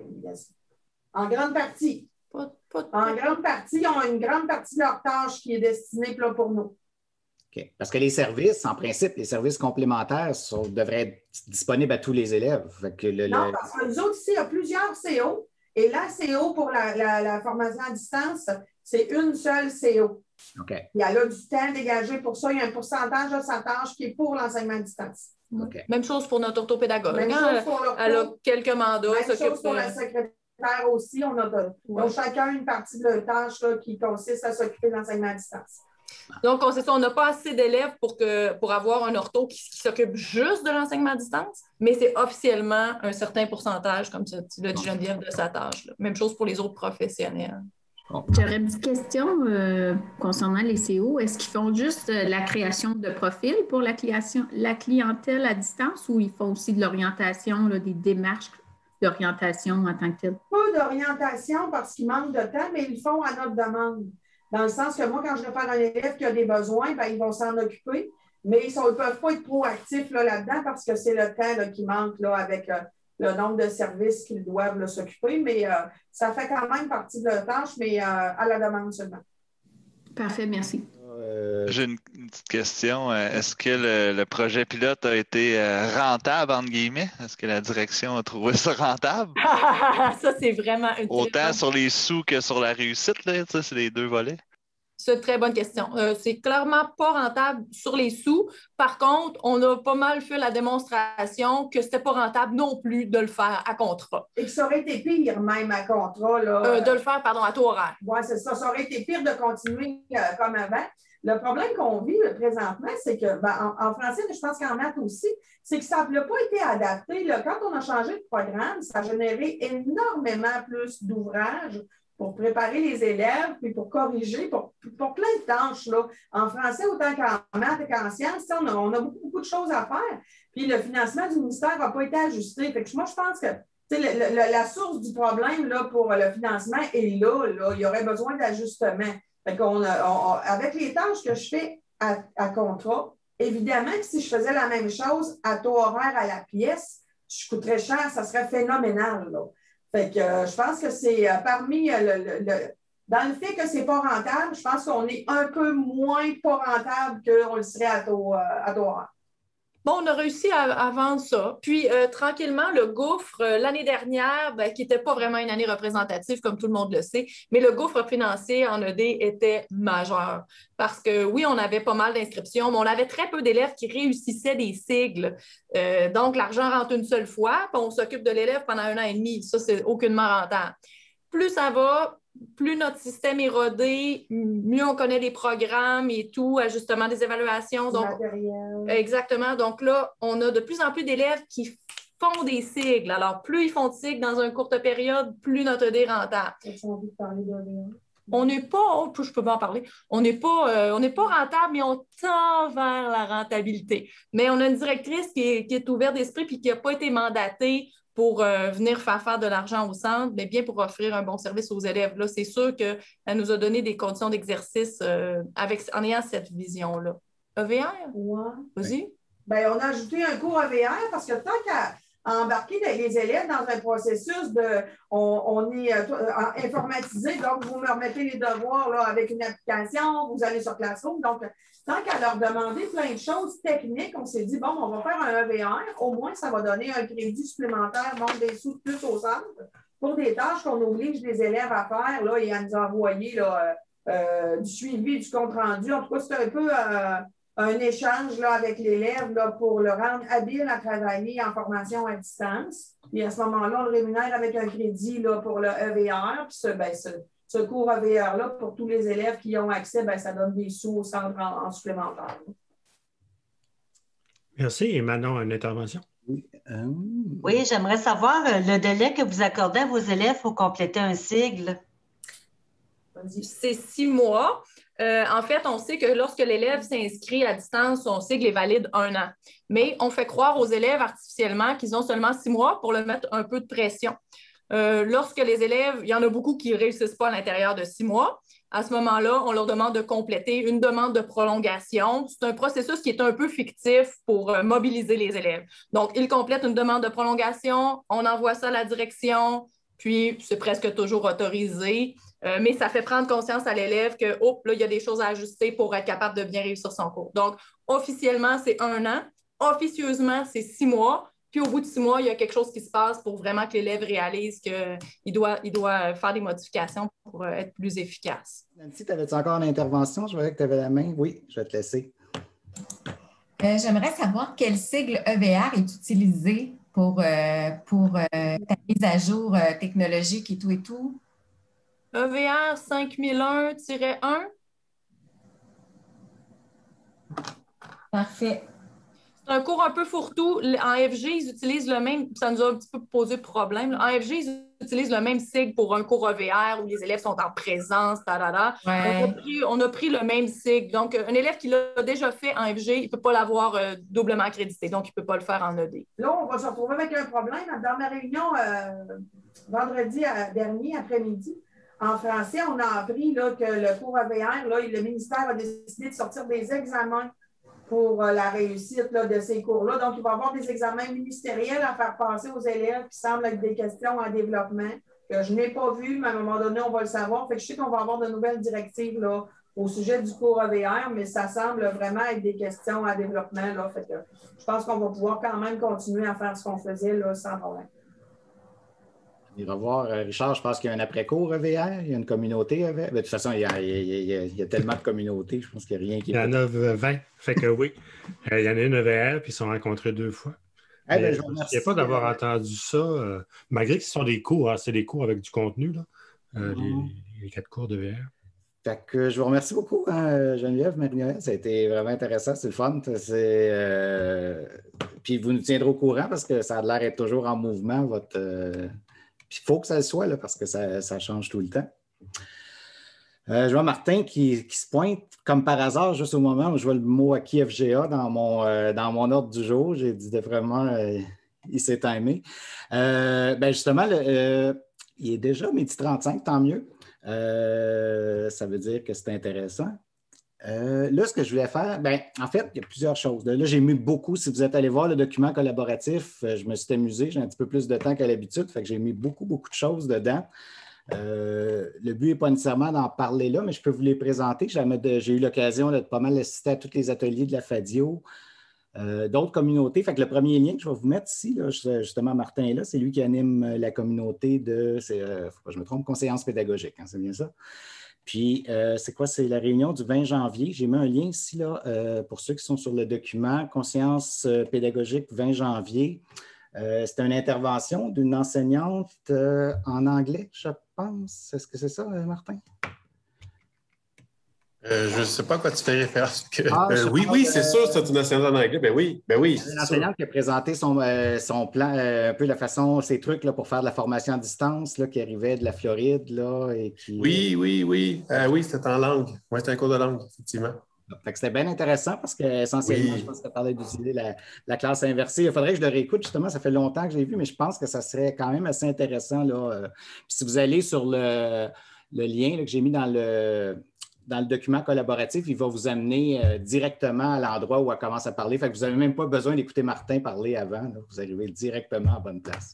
en grande partie. Pas, pas, en grande partie, ils ont une grande partie de leur tâche qui est destinée là, pour nous. OK. Parce que les services, en principe, les services complémentaires sont, devraient être disponibles à tous les élèves. Fait que le, non, le... parce que nous autres, ici, il y a plusieurs C O. Et la C O pour la, la, la formation à distance, c'est une seule C O. Okay. Il y a du temps dégagé pour ça. Il y a un pourcentage de sa tâche qui est pour l'enseignement à distance. Okay. Même chose pour notre orthopédagogue. Même hein? chose pour Elle a quelques mandats. Même chose pour la secrétaire aussi. On a de, ouais. Donc, chacun une partie de la tâche là, qui consiste à s'occuper de l'enseignement à distance. Donc, on sait ça, on n'a pas assez d'élèves pour, que, pour avoir un ortho qui, qui s'occupe juste de l'enseignement à distance, mais c'est officiellement un certain pourcentage, comme tu l'as dit, Geneviève, de sa tâche. Là. Même chose pour les autres professionnels. J'aurais une petite question euh, concernant les C O. Est-ce qu'ils font juste euh, la création de profils pour la, la clientèle à distance ou ils font aussi de l'orientation, des démarches d'orientation en tant que telle? Pas d'orientation parce qu'il manque de temps, mais ils le font à notre demande. Dans le sens que moi, quand je réfère un élève qui a des besoins, ben, ils vont s'en occuper, mais ils ne peuvent pas être proactifs là-dedans là parce que c'est le temps là, qui manque là, avec euh, le nombre de services qu'ils doivent s'occuper. Mais euh, ça fait quand même partie de leur tâche, mais euh, à la demande seulement. Parfait, merci. Euh... J'ai une, une petite question. Est-ce que le, le projet pilote a été rentable, entre guillemets? Est-ce que la direction a trouvé ça rentable? Ça, c'est vraiment une Autant bonne... sur les sous que sur la réussite, là, c'est les deux volets. C'est une très bonne question. Euh, c'est clairement pas rentable sur les sous. Par contre, on a pas mal fait la démonstration que c'était pas rentable non plus de le faire à contrat. Et que ça aurait été pire même à contrat. Là. Euh, de le faire, pardon, à taux horaire. Oui, c'est ça. Ça aurait été pire de continuer euh, comme avant. Le problème qu'on vit là, présentement, c'est que, ben, en, en français, mais je pense qu'en maths aussi, c'est que ça n'a pas été adapté. Là. Quand on a changé de programme, ça a généré énormément plus d'ouvrages pour préparer les élèves, puis pour corriger, pour, pour plein de tâches. Là. En français, autant qu'en maths et qu'en sciences, on a, on a beaucoup, beaucoup de choses à faire. Puis le financement du ministère n'a pas été ajusté. Fait que moi, je pense que le, le, la source du problème là, pour le financement est là, là. Il y aurait besoin d'ajustement. Fait qu'on a, on, avec les tâches que je fais à, à contrat, évidemment que si je faisais la même chose à taux horaire à la pièce, je coûterais cher, ça serait phénoménal. Là. Fait que euh, je pense que c'est euh, parmi euh, le, le, le, dans le fait que c'est pas rentable, je pense qu'on est un peu moins pas rentable qu'on le serait à taux, euh, à taux horaire. Bon, on a réussi à, à vendre ça. Puis, euh, tranquillement, le gouffre, euh, l'année dernière, ben, qui n'était pas vraiment une année représentative, comme tout le monde le sait, mais le gouffre financier en E D était majeur. Parce que, oui, on avait pas mal d'inscriptions, mais on avait très peu d'élèves qui réussissaient des sigles. Euh, donc, l'argent rentre une seule fois, puis on s'occupe de l'élève pendant un an et demi. Ça, c'est aucunement rentable. Plus ça va, plus notre système est rodé, mieux on connaît les programmes et tout, ajustement des évaluations. Donc, exactement. Donc là, on a de plus en plus d'élèves qui font des sigles. Alors, plus ils font de sigles dans une courte période, plus notre E D est rentable. On n'est pas, oh, je peux pas en parler, on n'est pas, euh, on n'est pas rentable, mais on tend vers la rentabilité. Mais on a une directrice qui est, qui est ouverte d'esprit et qui n'a pas été mandatée pour euh, venir faire faire de l'argent au centre, mais bien pour offrir un bon service aux élèves. Là, c'est sûr qu'elle nous a donné des conditions d'exercice euh, avec, en ayant cette vision-là. E V R? Oui. Vas-y. Bien, on a ajouté un cours E V R parce que tant qu'à embarquer les élèves dans un processus de on, on est euh, informatisé, donc vous me remettez les devoirs là, avec une application, vous allez sur Classroom. Donc, tant qu'à leur demander plein de choses techniques, on s'est dit, bon, on va faire un E V R, au moins ça va donner un crédit supplémentaire, donc des sous de plus au centre, pour des tâches qu'on oblige les élèves à faire là, et à nous envoyer là, euh, du suivi, du compte-rendu. En tout cas, c'est un peu euh, un échange là, avec l'élève là, pour le rendre habile à travailler en formation à distance. Et à ce moment-là, on le rémunère avec un crédit là, pour le E V R. Puis ce, ben, ce, ce cours E V R-là, pour tous les élèves qui y ont accès, ben, ça donne des sous au centre en, en supplémentaire. Merci. Et Manon, une intervention? Oui, euh... oui j'aimerais savoir euh, le délai que vous accordez à vos élèves pour compléter un sigle. C'est six mois. Euh, en fait, on sait que lorsque l'élève s'inscrit à distance, son sigle est valide un an. Mais on fait croire aux élèves artificiellement qu'ils ont seulement six mois pour leur mettre un peu de pression. Euh, lorsque les élèves, il y en a beaucoup qui ne réussissent pas à l'intérieur de six mois, à ce moment-là, on leur demande de compléter une demande de prolongation. C'est un processus qui est un peu fictif pour euh, mobiliser les élèves. Donc, ils complètent une demande de prolongation, on envoie ça à la direction, puis c'est presque toujours autorisé. Euh, mais ça fait prendre conscience à l'élève que, oh, là, il y a des choses à ajuster pour être capable de bien réussir son cours. Donc, officiellement, c'est un an. Officieusement, c'est six mois. Puis, au bout de six mois, il y a quelque chose qui se passe pour vraiment que l'élève réalise qu'il doit, il doit faire des modifications pour être plus efficace. Nancy, avais-tu encore une intervention? Je voyais que tu avais la main. Oui, je vais te laisser. Euh, j'aimerais savoir quel sigle E V R est utilisé pour, euh, pour euh, ta mise à jour euh, technologique et tout et tout. E V R cinq mille un tiret un. Parfait. C'est un cours un peu fourre-tout. En F G, ils utilisent le même, ça nous a un petit peu posé problème. En F G, ils utilisent le même sigle pour un cours E V R où les élèves sont en présence, tarara. Ouais. On a pris, on a pris le même sigle. Donc, un élève qui l'a déjà fait en F G, il ne peut pas l'avoir euh, doublement accrédité, donc il ne peut pas le faire en E D. Là, on va se retrouver avec un problème. Dans ma réunion euh, vendredi à, dernier, après-midi, en français, on a appris là, que le cours E V R, là, le ministère a décidé de sortir des examens pour euh, la réussite là, de ces cours-là. Donc, il va y avoir des examens ministériels à faire passer aux élèves qui semblent être des questions en développement que je n'ai pas vues, mais à un moment donné, on va le savoir. Fait que je sais qu'on va avoir de nouvelles directives là, au sujet du cours E V R, mais ça semble vraiment être des questions à développement. Là, fait que je pense qu'on va pouvoir quand même continuer à faire ce qu'on faisait là, sans problème. On ira voir, euh, Richard, je pense qu'il y a un après-cours E V R, il y a une communauté E V R. De toute façon, il y a, il y a, il y a tellement de communautés, je pense qu'il n'y a rien qui est. Il y en a vingt, fait que oui. Euh, il y en a une E V R, puis ils se sont rencontrés deux fois. Eh bien, je je vous ne remercie. sais pas d'avoir entendu ça, euh, malgré que ce sont des cours, hein, c'est des cours avec du contenu, là, euh, Mm. les, les quatre cours de V R. Fait que je vous remercie beaucoup, hein, Geneviève, Marie-Noël. Ça a été vraiment intéressant, c'est le fun. C'est, euh... Puis vous nous tiendrez au courant parce que ça a l'air d'être toujours en mouvement, votre. Euh... Puis il faut que ça le soit, là, parce que ça, ça change tout le temps. Euh, je vois Martin qui, qui se pointe comme par hasard, juste au moment où je vois le mot acquis F G A dans mon, euh, dans mon ordre du jour. J'ai dit de vraiment, euh, il s'est timé. Euh, ben justement, le, euh, il est déjà midi trente-cinq, tant mieux. Euh, ça veut dire que c'est intéressant. Euh, là, ce que je voulais faire, ben, en fait, il y a plusieurs choses. Là, j'ai mis beaucoup. Si vous êtes allé voir le document collaboratif, je me suis amusé. J'ai un petit peu plus de temps qu'à l'habitude. Fait que j'ai mis beaucoup, beaucoup de choses dedans. Euh, le but n'est pas nécessairement d'en parler là, mais je peux vous les présenter. J'ai eu l'occasion de pas mal assister à tous les ateliers de la Fadio, euh, d'autres communautés. Fait que le premier lien que je vais vous mettre ici, là, justement, Martin est là, c'est lui qui anime la communauté de, il ne faut pas que je me trompe, Conseillance pédagogique, hein, c'est bien ça. Puis, euh, c'est quoi? C'est la réunion du vingt janvier. J'ai mis un lien ici là, euh, pour ceux qui sont sur le document, Conseillance pédagogique vingt janvier. Euh, c'est une intervention d'une enseignante euh, en anglais, je pense. Est-ce que c'est ça, Martin? Euh, je ne sais pas à quoi tu fais référence. Que... Ah, euh, oui, oui, c'est sûr, c'est une enseignante en anglais. Ben oui, ben oui. C'est une enseignante qui a présenté son, euh, son plan, euh, un peu la façon, ses trucs là, pour faire de la formation à distance, là, qui arrivait de la Floride. Là, et qui... Oui, oui, oui. Euh, oui, c'était en langue. Oui, c'était un cours de langue, effectivement. C'était bien intéressant parce qu'essentiellement, oui. Je pense qu'elle parlait d'utiliser la, la classe inversée. Il faudrait que je le réécoute, justement, ça fait longtemps que je l'ai vu, mais je pense que ça serait quand même assez intéressant. Là. Puis si vous allez sur le, le lien là, que j'ai mis dans le, dans le document collaboratif, il va vous amener euh, directement à l'endroit où elle commence à parler. Fait que vous n'avez même pas besoin d'écouter Martin parler avant. Là. Vous arrivez directement à bonne place.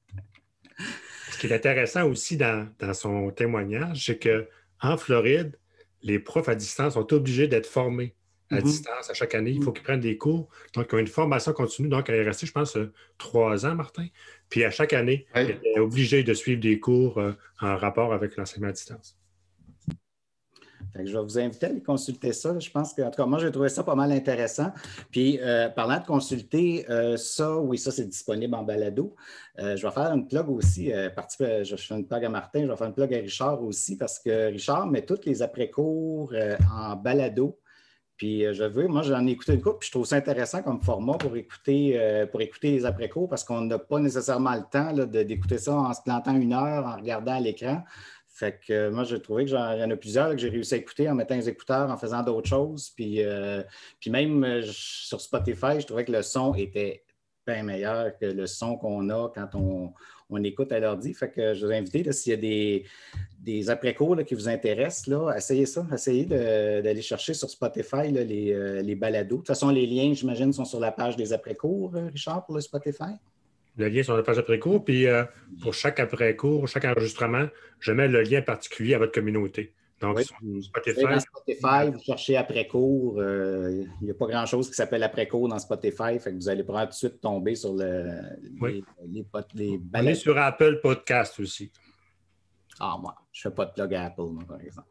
Ce qui est intéressant aussi dans, dans son témoignage, c'est qu'en Floride, les profs à distance sont obligés d'être formés à mm-hmm. distance à chaque année. Il faut qu'ils prennent des cours. Donc, ils ont une formation continue. Donc, elle est restée, je pense, trois ans, Martin. Puis, à chaque année, oui. Elle est obligée de suivre des cours euh, en rapport avec l'enseignement à distance. Fait que je vais vous inviter à aller consulter ça. Je pense que, en tout cas, moi, j'ai trouvé ça pas mal intéressant. Puis, euh, parlant de consulter euh, ça, oui, ça, c'est disponible en balado. Euh, je vais faire une plug aussi. Euh, partie, je fais une plug à Martin, je vais faire une plug à Richard aussi parce que Richard met tous les après-cours euh, en balado. Puis, euh, je veux, moi, j'en ai écouté une couple, puis je trouve ça intéressant comme format pour écouter, euh, pour écouter les après-cours parce qu'on n'a pas nécessairement le temps là, de, d'écouter ça en se plantant une heure, en regardant à l'écran. Fait que euh, moi, j'ai trouvé qu'il y en a plusieurs là, que j'ai réussi à écouter en mettant les écouteurs, en faisant d'autres choses. Puis, euh, puis même euh, sur Spotify, je trouvais que le son était bien meilleur que le son qu'on a quand on, on écoute à l'ordi. Fait que je vous invite, s'il y a des, des après-cours là, qui vous intéressent, là, essayez ça. Essayez de, d'aller chercher sur Spotify là, les, euh, les balados. De toute façon, les liens, j'imagine, sont sur la page des après-cours, Richard, pour le Spotify. Le lien sur la page après-cours, puis euh, pour chaque après-cours, chaque enregistrement, je mets le lien particulier à votre communauté. Donc, oui. sur Spotify, dans Spotify, vous cherchez après-cours. Euh, il n'y a pas grand-chose qui s'appelle après-cours dans Spotify, fait que vous allez probablement tout de suite tomber sur le, oui. les, les, les On est sur Apple Podcast aussi. Ah, moi, je ne fais pas de plug à Apple, moi, par exemple.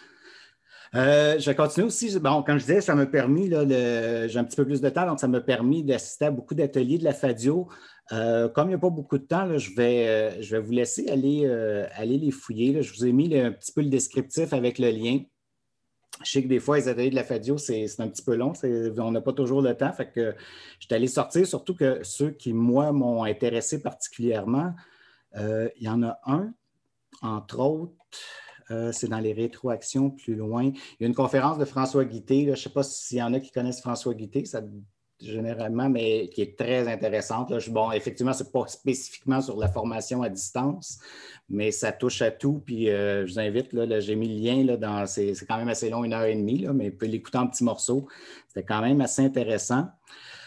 Euh, je vais continuer aussi. Bon, comme je disais, ça m'a permis, là, le, j'ai un petit peu plus de temps, donc ça m'a permis d'assister à beaucoup d'ateliers de la Fadio. Euh, comme il n'y a pas beaucoup de temps, là, je, vais, euh, je vais vous laisser aller, euh, aller les fouiller. Là. Je vous ai mis le, un petit peu le descriptif avec le lien. Je sais que des fois, les ateliers de la Fadio, c'est, c'est un petit peu long. C'est, on n'a pas toujours le temps. Fait que je suis allé sortir, surtout que ceux qui, moi, m'ont intéressé particulièrement, euh, il y en a un, entre autres. Euh, c'est dans les rétroactions plus loin. Il y a une conférence de François Guité. Là, je ne sais pas s'il y en a qui connaissent François Guité, ça, généralement, mais qui est très intéressante. Là. Je, bon, effectivement, ce n'est pas spécifiquement sur la formation à distance, mais ça touche à tout. Puis euh, je vous invite, là, là, j'ai mis le lien, là, dans, c'est, c'est quand même assez long, une heure et demie, là, mais vous pouvez l'écouter en petits morceaux. C'était quand même assez intéressant.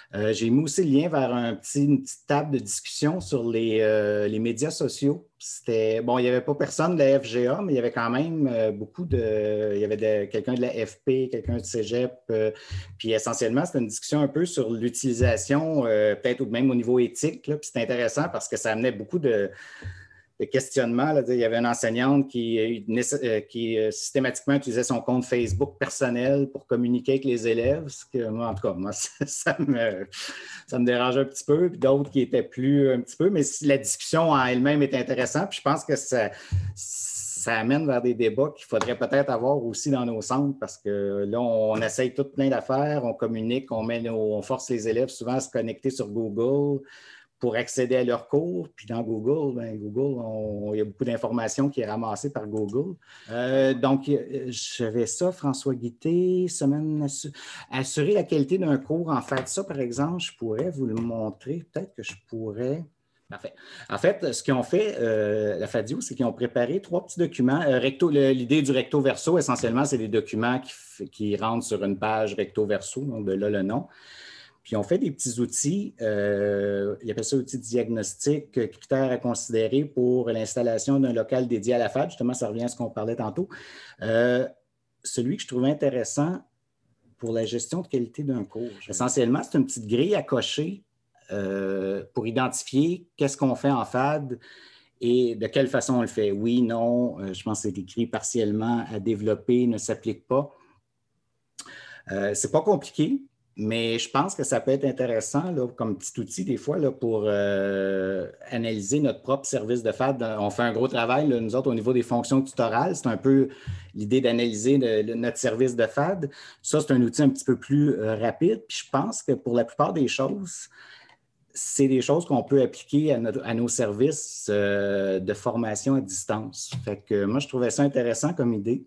Euh, j'ai mis aussi le lien vers un petit, une petite table de discussion sur les, euh, les médias sociaux. C'était, bon, il n'y avait pas personne de la F G A, mais il y avait quand même euh, beaucoup de... Il y avait de, quelqu'un de la F P, quelqu'un du Cégep. Euh, puis essentiellement, c'était une discussion un peu sur l'utilisation, euh, peut-être même au niveau éthique. Là, puis c'était intéressant parce que ça amenait beaucoup de... de questionnement. Là, il y avait une enseignante qui, qui systématiquement utilisait son compte Facebook personnel pour communiquer avec les élèves. Ce que, moi, en tout cas, moi, ça, ça, me, ça me dérangeait un petit peu. Puis d'autres qui étaient plus un petit peu, mais la discussion en elle-même est intéressante. Puis je pense que ça, ça amène vers des débats qu'il faudrait peut-être avoir aussi dans nos centres parce que là, on, on essaye tout plein d'affaires, on communique, on, met nos, on force les élèves souvent à se connecter sur Google pour accéder à leurs cours. Puis dans Google, bien, Google, on, il y a beaucoup d'informations qui est ramassée par Google. Euh, donc, j'avais ça, François Guité, semaine assu- assurer la qualité d'un cours. En fait, ça, par exemple, je pourrais vous le montrer. Peut-être que je pourrais... Parfait. En fait, ce qu'ils ont fait, euh, la Fadio, c'est qu'ils ont préparé trois petits documents. Euh, recto, le, l'idée du recto verso, essentiellement, c'est des documents qui, qui rentrent sur une page recto verso, donc de là le nom. Puis, on fait des petits outils, euh, ils appellent ça outils diagnostiques, critères à considérer pour l'installation d'un local dédié à la F A D. Justement, ça revient à ce qu'on parlait tantôt. Euh, celui que je trouvais intéressant pour la gestion de qualité d'un cours, essentiellement, c'est une petite grille à cocher euh, pour identifier qu'est-ce qu'on fait en F A D et de quelle façon on le fait. Oui, non, euh, je pense que c'est écrit partiellement à développer, ne s'applique pas. Euh, c'est pas compliqué. Mais je pense que ça peut être intéressant là, comme petit outil des fois là, pour euh, analyser notre propre service de F A D. On fait un gros travail, là, nous autres, au niveau des fonctions tutorales. C'est un peu l'idée d'analyser le, le, notre service de F A D. Ça, c'est un outil un petit peu plus euh, rapide. Puis je pense que pour la plupart des choses, c'est des choses qu'on peut appliquer à, notre, à nos services euh, de formation à distance. Fait que moi, je trouvais ça intéressant comme idée.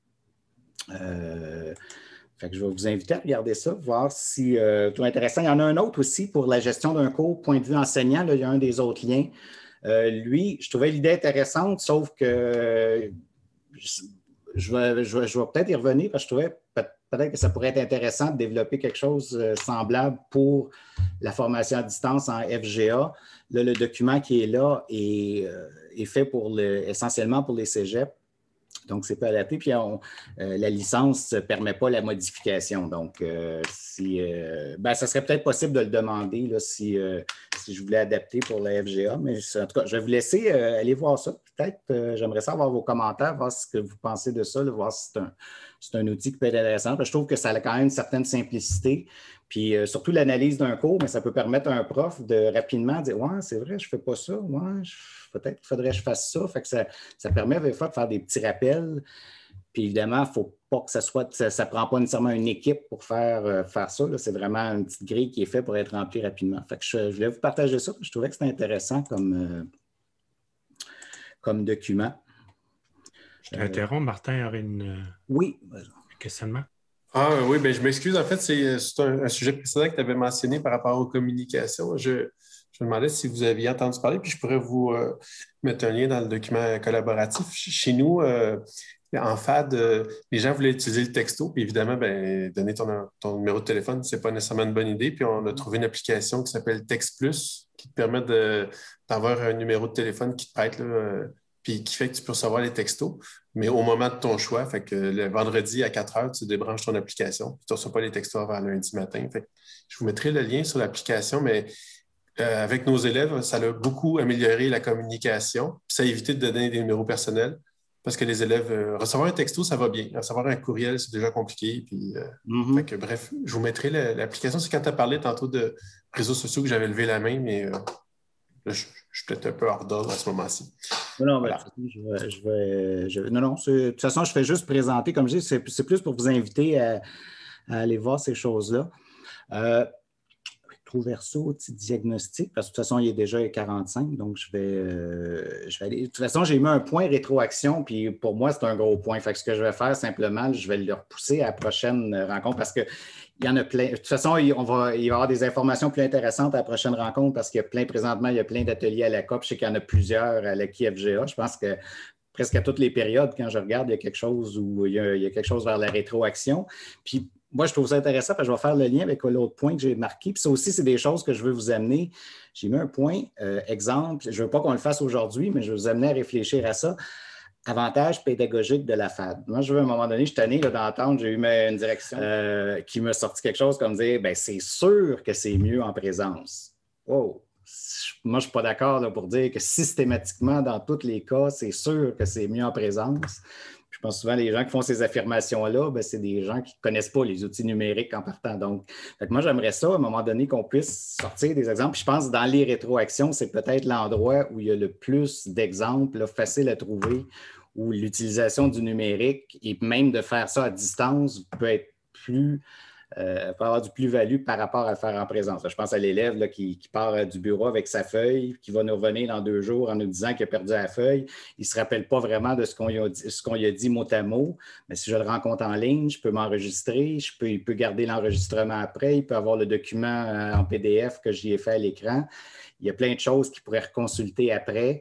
Euh, Fait que je vais vous inviter à regarder ça, voir si euh, tout intéressant. Il y en a un autre aussi pour la gestion d'un cours, point de vue enseignant. Là, il y a un des autres liens. Euh, lui, je trouvais l'idée intéressante, sauf que euh, je, je, vais, je, vais, je vais peut-être y revenir parce que je trouvais peut-être que ça pourrait être intéressant de développer quelque chose de semblable pour la formation à distance en F G A. Là, le document qui est là est, euh, est fait pour le, essentiellement pour les cégeps. Donc, c'est pas adapté. Puis, on, euh, la licence ne permet pas la modification. Donc, euh, si, euh, ben, ça serait peut-être possible de le demander là, si, euh, si je voulais adapter pour la F G A. Mais en tout cas, je vais vous laisser euh, aller voir ça. Peut-être, euh, j'aimerais savoir vos commentaires, voir ce que vous pensez de ça, là, voir si c'est un, c'est un outil qui peut être intéressant. Je trouve que ça a quand même une certaine simplicité. Puis, euh, surtout l'analyse d'un cours, mais ça peut permettre à un prof de rapidement dire « Ouais, c'est vrai, je ne fais pas ça. Ouais, je... peut-être qu'il faudrait que je fasse ça. » Fait que ça, ça permet des fois de faire des petits rappels. Puis évidemment, il ne faut pas que ça soit, ça ne prend pas nécessairement une équipe pour faire, euh, faire ça. Là. C'est vraiment une petite grille qui est faite pour être remplie rapidement. Fait que je, je voulais vous partager ça. Je trouvais que c'était intéressant comme, euh, comme document. Je t'interromps, euh, Martin aurait une, oui. un questionnement. Ah oui, bien, je m'excuse. En fait, c'est, c'est un, un sujet précédent que tu avais mentionné par rapport aux communications. Je, je me demandais si vous aviez entendu parler, puis je pourrais vous euh, mettre un lien dans le document collaboratif. Chez nous, euh, en F A D, euh, les gens voulaient utiliser le texto, puis évidemment, ben, donner ton, ton numéro de téléphone, ce n'est pas nécessairement une bonne idée. Puis on a trouvé une application qui s'appelle Text Plus, qui te permet de, d'avoir un numéro de téléphone qui te prête, là, euh, puis qui fait que tu peux recevoir les textos, mais au moment de ton choix. Fait que le vendredi à quatre heures, tu débranches ton application, puis tu ne reçois pas les textos avant lundi matin. Fait que je vous mettrai le lien sur l'application, mais euh, avec nos élèves, ça a beaucoup amélioré la communication, puis ça a évité de donner des numéros personnels, parce que les élèves, euh, recevoir un texto, ça va bien. Recevoir un courriel, c'est déjà compliqué. Puis, euh, mm-hmm. Fait que, bref, je vous mettrai la, l'application. C'est quand tu as parlé tantôt de réseaux sociaux que j'avais levé la main, mais... Euh, Là, je, je suis peut-être un peu hors d'ordre à ce moment-ci. Non, voilà. ben, je vais, je vais, je, non, non. De toute façon, je fais juste présenter. Comme je dis, c'est, c'est plus pour vous inviter à, à aller voir ces choses-là. Euh, Verso, outil diagnostic, parce que de toute façon, il est déjà quarante-cinq, donc je vais, euh, je vais aller. De toute façon, j'ai mis un point rétroaction, puis pour moi, c'est un gros point. Fait que ce que je vais faire, simplement, je vais le repousser à la prochaine rencontre parce qu'il y en a plein. De toute façon, on va, il va y avoir des informations plus intéressantes à la prochaine rencontre parce qu'il y a plein, présentement, il y a plein d'ateliers à la C O P. Je sais qu'il y en a plusieurs à la Q F G A. Je pense que presque à toutes les périodes, quand je regarde, il y a quelque chose où il y a, il y a quelque chose vers la rétroaction. Puis, moi, je trouve ça intéressant parce que je vais faire le lien avec l'autre point que j'ai marqué. Puis ça aussi, c'est des choses que je veux vous amener. J'ai mis un point, euh, exemple, je ne veux pas qu'on le fasse aujourd'hui, mais je veux vous amener à réfléchir à ça. Avantage pédagogique de la F A D. Moi, je veux à un moment donné, je suis tanné d'entendre, j'ai eu une direction euh, qui m'a sorti quelque chose comme dire, bien, c'est sûr que c'est mieux en présence. Wow! Moi, je ne suis pas d'accord là, pour dire que systématiquement, dans tous les cas, c'est sûr que c'est mieux en présence. Je pense souvent les gens qui font ces affirmations-là, ben, c'est des gens qui ne connaissent pas les outils numériques en partant. Donc, fait que moi, j'aimerais ça, à un moment donné, qu'on puisse sortir des exemples. Puis je pense que dans les rétroactions, c'est peut-être l'endroit où il y a le plus d'exemples là, faciles à trouver, où l'utilisation du numérique et même de faire ça à distance peut être plus... Euh, peut avoir du plus-value par rapport à le faire en présence. Là, je pense à l'élève là, qui, qui part euh, du bureau avec sa feuille, qui va nous revenir dans deux jours en nous disant qu'il a perdu la feuille. Il ne se rappelle pas vraiment de ce qu'on lui a dit, ce qu'on lui a dit mot à mot. Mais si je le rencontre en ligne, je peux m'enregistrer, je peux, il peut garder l'enregistrement après, il peut avoir le document euh, en P D F que j'y ai fait à l'écran. Il y a plein de choses qu'il pourrait reconsulter après.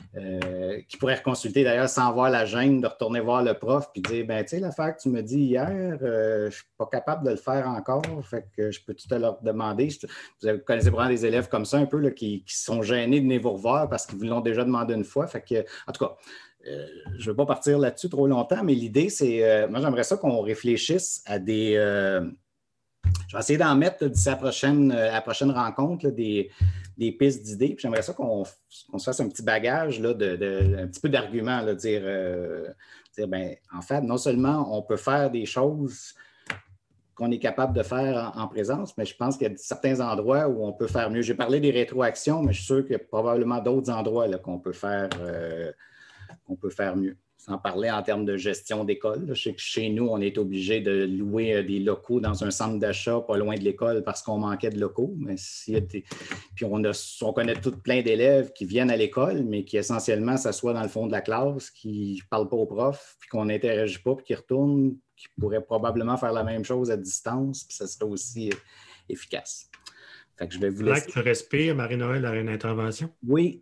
Euh, qui pourrait reconsulter d'ailleurs sans voir la gêne de retourner voir le prof et dire, ben tu sais, l'affaire que tu me dis hier, euh, je ne suis pas capable de le faire encore, fait que je peux tout à leur demander. Vous connaissez probablement des élèves comme ça un peu là, qui, qui sont gênés de venir vous revoir parce qu'ils vous l'ont déjà demandé une fois. Fait que, en tout cas, euh, je ne veux pas partir là-dessus trop longtemps, mais l'idée, c'est, euh, moi j'aimerais ça qu'on réfléchisse à des... Euh, je vais essayer d'en mettre d'ici à la prochaine, à la prochaine rencontre là, des, des pistes d'idées. Puis j'aimerais ça qu'on, qu'on se fasse un petit bagage, là, de, de, un petit peu d'arguments, là, dire, euh, dire ben, en fait, non seulement on peut faire des choses qu'on est capable de faire en, en présence, mais je pense qu'il y a certains endroits où on peut faire mieux. J'ai parlé des rétroactions, mais je suis sûr qu'il y a probablement d'autres endroits là, qu'on peut faire, euh, qu'on peut faire mieux. Sans parler en termes de gestion d'école. Je sais que chez nous, on est obligé de louer des locaux dans un centre d'achat pas loin de l'école parce qu'on manquait de locaux. Mais s'il y a des... Puis on, a... on connaît tout plein d'élèves qui viennent à l'école, mais qui essentiellement s'assoient dans le fond de la classe, qui ne parlent pas aux profs, puis qu'on n'interagit pas, puis qui retournent, qui pourraient probablement faire la même chose à distance, puis ça serait aussi efficace. Fait que je vais vous laisser. Là que tu respires, Marie-Noël, a une intervention? Oui.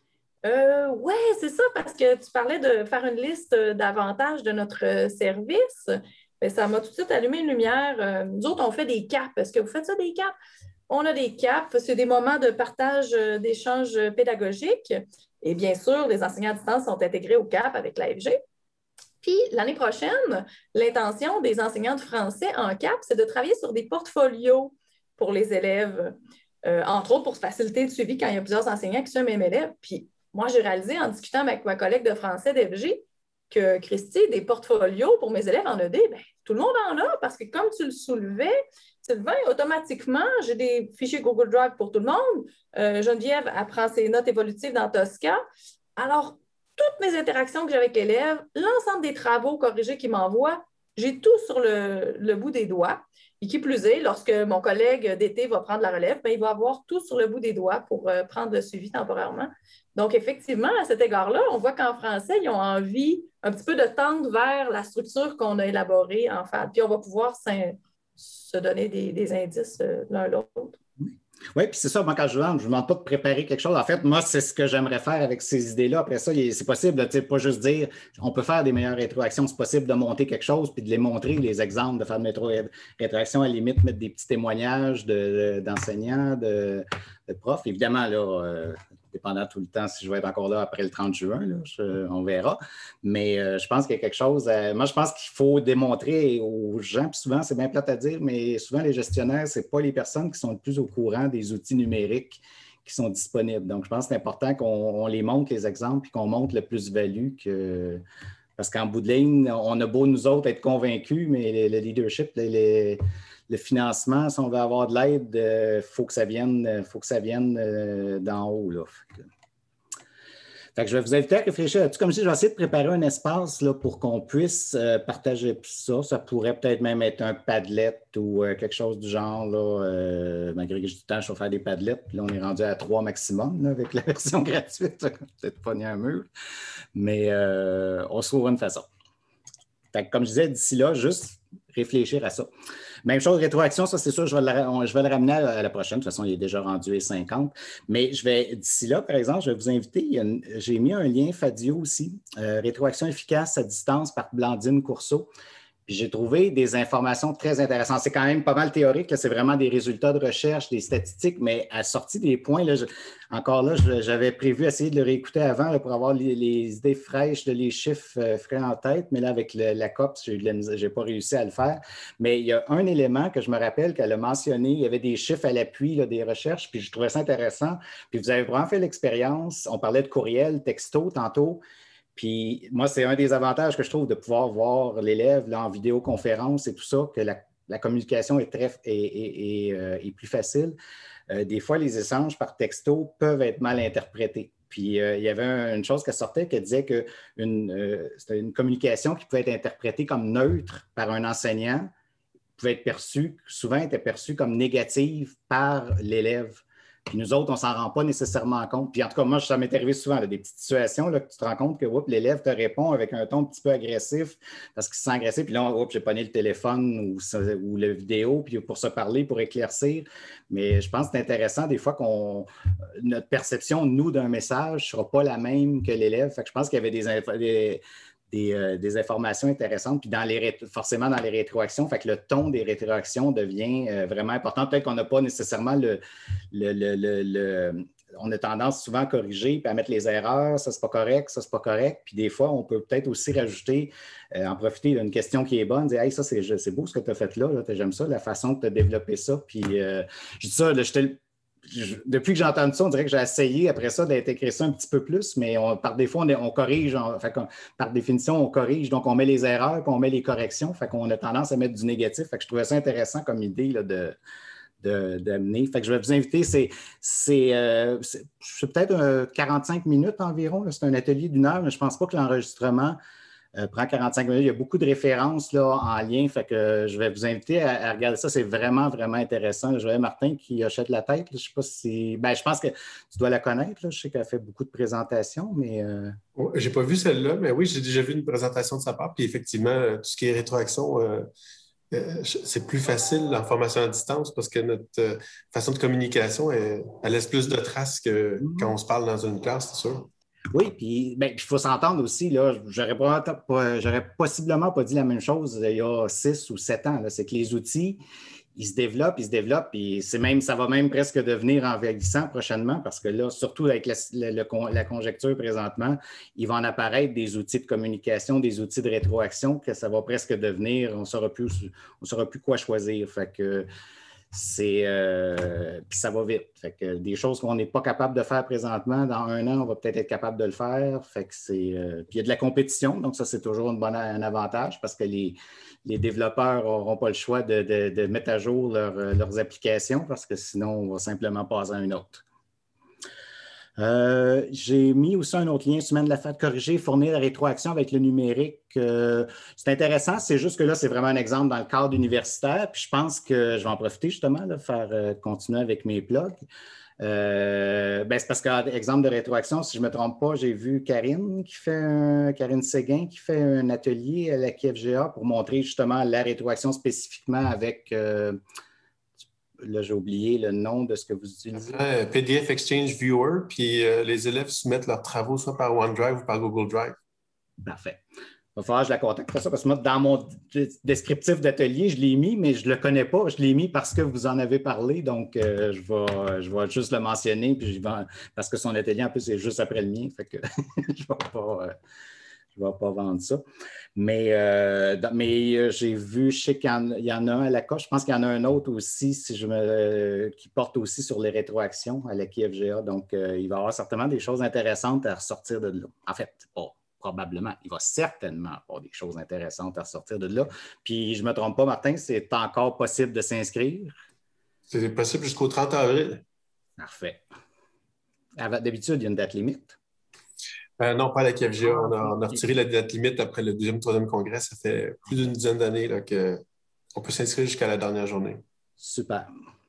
Euh, oui, c'est ça, parce que tu parlais de faire une liste d'avantages de notre service. Bien, ça m'a tout de suite allumé une lumière. Nous autres, on fait des caps. Est-ce que vous faites ça, des caps? On a des caps. C'est des moments de partage, d'échange pédagogique. Et bien sûr, les enseignants à distance sont intégrés au cap avec l'A F G. Puis, l'année prochaine, l'intention des enseignants de français en cap, c'est de travailler sur des portfolios pour les élèves, euh, entre autres pour faciliter le suivi quand il y a plusieurs enseignants qui sont même élèves. Puis, moi, j'ai réalisé en discutant avec ma collègue de français d'F G que, Christy, des portfolios pour mes élèves en E D, bien, tout le monde en a parce que comme tu le soulevais, Sylvain, automatiquement, j'ai des fichiers Google Drive pour tout le monde. Euh, Geneviève apprend ses notes évolutives dans Tosca. Alors, toutes mes interactions que j'ai avec l'élève, l'ensemble des travaux corrigés qu'il m'envoie, j'ai tout sur le, le bout des doigts. Et qui plus est, lorsque mon collègue d'été va prendre la relève, bien, il va avoir tout sur le bout des doigts pour euh, prendre le suivi temporairement. Donc, effectivement, à cet égard-là, on voit qu'en français, ils ont envie un petit peu de tendre vers la structure qu'on a élaborée en F A D. Puis, on va pouvoir se donner des, des indices euh, l'un l'autre. Oui, puis c'est ça, moi, quand je demande, je ne demande pas de préparer quelque chose. En fait, moi, c'est ce que j'aimerais faire avec ces idées-là. Après ça, c'est possible de pas juste dire on peut faire des meilleures rétroactions, c'est possible de monter quelque chose puis de les montrer, les exemples, de faire de rétroactions, à la limite, mettre des petits témoignages de, d'enseignants, de, de profs. Évidemment, là, euh, dépendant tout le temps si je vais être encore là après le trente juin, là, je, on verra. Mais euh, je pense qu'il y a quelque chose. À, moi, je pense qu'il faut démontrer aux gens, puis souvent, c'est bien plate à dire, mais souvent, les gestionnaires, ce n'est pas les personnes qui sont le plus au courant des outils numériques qui sont disponibles. Donc, je pense que c'est important qu'on on les montre, les exemples, puis qu'on montre le plus-value que. Parce qu'en bout de ligne, on a beau, nous autres, être convaincus, mais le, le leadership, les, les, le financement, si on veut avoir de l'aide, il euh, faut que ça vienne, faut que ça vienne euh, d'en haut. Là. Fait que, fait que je vais vous inviter à réfléchir là-dessus. Comme je dis, je vais essayer de préparer un espace là, pour qu'on puisse euh, partager ça. Ça pourrait peut-être même être un Padlet ou euh, quelque chose du genre. Là, euh, malgré que j'ai du temps, je vais faire des Padlets. Puis là, on est rendu à trois maximum là, avec la version gratuite. Peut-être pas ni un mur. Mais euh, on se trouvera une façon. Fait que, comme je disais, d'ici là, juste réfléchir à ça. Même chose, rétroaction, ça c'est sûr, je vais, le, je vais le ramener à la prochaine. De toute façon, il est déjà rendu à cinquante. Mais je vais, d'ici là, par exemple, je vais vous inviter. J'ai mis un lien Fadio aussi, euh, rétroaction efficace à distance par Blandine Courceau. Puis j'ai trouvé des informations très intéressantes. C'est quand même pas mal théorique, là. C'est vraiment des résultats de recherche, des statistiques, mais à sortie des points, là, je, encore là, je, j'avais prévu essayer de le réécouter avant là, pour avoir les, les idées fraîches, là, les chiffres euh, frais en tête, mais là, avec le, la C O P S, je n'ai pas réussi à le faire. Mais il y a un élément que je me rappelle qu'elle a mentionné, il y avait des chiffres à l'appui, là, des recherches, puis je trouvais ça intéressant. Puis vous avez vraiment fait l'expérience, on parlait de courriel, texto tantôt. Puis moi, c'est un des avantages que je trouve de pouvoir voir l'élève là, en vidéoconférence et tout ça, que la, la communication est, très, est, est, est, euh, est plus facile. Euh, des fois, les échanges par texto peuvent être mal interprétés. Puis euh, il y avait un, une chose qui sortait qui disait que une, euh, c'était une communication qui pouvait être interprétée comme neutre par un enseignant, pouvait être perçue, souvent était perçue comme négative par l'élève. Puis nous autres, on ne s'en rend pas nécessairement compte. Puis en tout cas, moi, ça m'est arrivé souvent, là, des petites situations là, que tu te rends compte que oups, l'élève te répond avec un ton un petit peu agressif parce qu'il se sent agressif. Puis là, oups, j'ai pogné le téléphone ou, ou la vidéo puis pour se parler, pour éclaircir. Mais je pense que c'est intéressant des fois qu'on notre perception, nous, d'un message ne sera pas la même que l'élève. Fait que je pense qu'il y avait des, des Des, euh, des informations intéressantes, puis dans les forcément dans les rétroactions, fait que le ton des rétroactions devient euh, vraiment important. Peut-être qu'on n'a pas nécessairement le, le, le, le, le... On a tendance souvent à corriger puis à mettre les erreurs, ça c'est pas correct, ça c'est pas correct. Puis des fois, on peut peut-être aussi rajouter, euh, en profiter d'une question qui est bonne, dire hey, ça c'est, c'est beau ce que tu as fait là, là, j'aime ça, la façon que tu as développé ça. Puis euh, je dis ça, là, je te Je, depuis que j'ai entendu ça, on dirait que j'ai essayé après ça d'intégrer ça un petit peu plus, mais on, par défaut, on, on corrige, on, fait par définition, on corrige, donc on met les erreurs puis on met les corrections, fait qu'on a tendance à mettre du négatif. Fait que je trouvais ça intéressant comme idée là, de, de, d'amener. Fait que je vais vous inviter, c'est, c'est, euh, c'est, c'est peut-être euh, quarante-cinq minutes environ, là, c'est un atelier d'une heure, mais je ne pense pas que l'enregistrement Euh, prend quarante-cinq minutes. Il y a beaucoup de références là, en lien. Fait que euh, je vais vous inviter à, à regarder ça. C'est vraiment, vraiment intéressant. Je voyais Martin qui hochette la tête. Là. Je sais pas si. Ben, je pense que tu dois la connaître. Là. Je sais qu'elle fait beaucoup de présentations, mais. Euh... Oh, j'ai pas vu celle-là, mais oui, j'ai déjà vu une présentation de sa part. Puis effectivement, tout ce qui est rétroaction, euh, euh, c'est plus facile en formation à distance parce que notre euh, façon de communication, elle, elle laisse plus de traces que mm-hmm. quand on se parle dans une classe, c'est sûr. Oui, puis ben, il faut s'entendre aussi, là, j'aurais, pas, j'aurais possiblement pas dit la même chose il y a six ou sept ans. Là. C'est que les outils, ils se développent, ils se développent, puis c'est même, ça va même presque devenir envahissant prochainement parce que là, surtout avec la, la, la, la conjecture présentement, il va en apparaître des outils de communication, des outils de rétroaction que ça va presque devenir, on ne saura plus, on saura plus quoi choisir. Fait que c'est euh, puis ça va vite. Fait que des choses qu'on n'est pas capable de faire présentement, dans un an, on va peut-être être capable de le faire. Fait que c'est. Euh, puis il y a de la compétition, donc ça, c'est toujours une bonne, un avantage parce que les, les développeurs n'auront pas le choix de, de, de mettre à jour leur, leurs applications parce que sinon, on va simplement passer à une autre. Euh, j'ai mis aussi un autre lien, semaine de la fête corrigée, fournir la rétroaction avec le numérique. Euh, c'est intéressant, c'est juste que là, c'est vraiment un exemple dans le cadre universitaire. Puis je pense que je vais en profiter justement, de faire euh, continuer avec mes plugs. Euh, ben, c'est parce qu'exemple de rétroaction, si je ne me trompe pas, j'ai vu Karine qui fait un, Karine Séguin qui fait un atelier à la Q F G A pour montrer justement la rétroaction spécifiquement avec. Euh, Là, j'ai oublié le nom de ce que vous utilisez. Euh, P D F Exchange Viewer, puis euh, les élèves soumettent leurs travaux soit par OneDrive ou par Google Drive. Parfait. Il va falloir que je la contacte pour ça, parce que moi, dans mon descriptif d'atelier, je l'ai mis, mais je ne le connais pas. Je l'ai mis parce que vous en avez parlé, donc euh, je, vais, je vais juste le mentionner, puis je vais, parce que son atelier, en plus, c'est juste après le mien, fait que je ne vais pas... Euh, Je ne vais pas vendre ça. Mais, euh, dans, mais euh, j'ai vu, je sais qu'il y en, il y en a un à la coche. Je pense qu'il y en a un autre aussi si je me, euh, qui porte aussi sur les rétroactions à la Q F G A. Donc, euh, il va y avoir certainement des choses intéressantes à ressortir de là. En fait, pas probablement. Il va certainement avoir des choses intéressantes à ressortir de là. Puis, je ne me trompe pas, Martin, c'est encore possible de s'inscrire? C'est possible jusqu'au trente avril. Parfait. D'habitude, il y a une date limite. Euh, non, pas à la Q F G A. On a, on a retiré la date limite après le deuxième, troisième congrès. Ça fait plus d'une dizaine d'années là, qu'on peut s'inscrire jusqu'à la dernière journée. Super.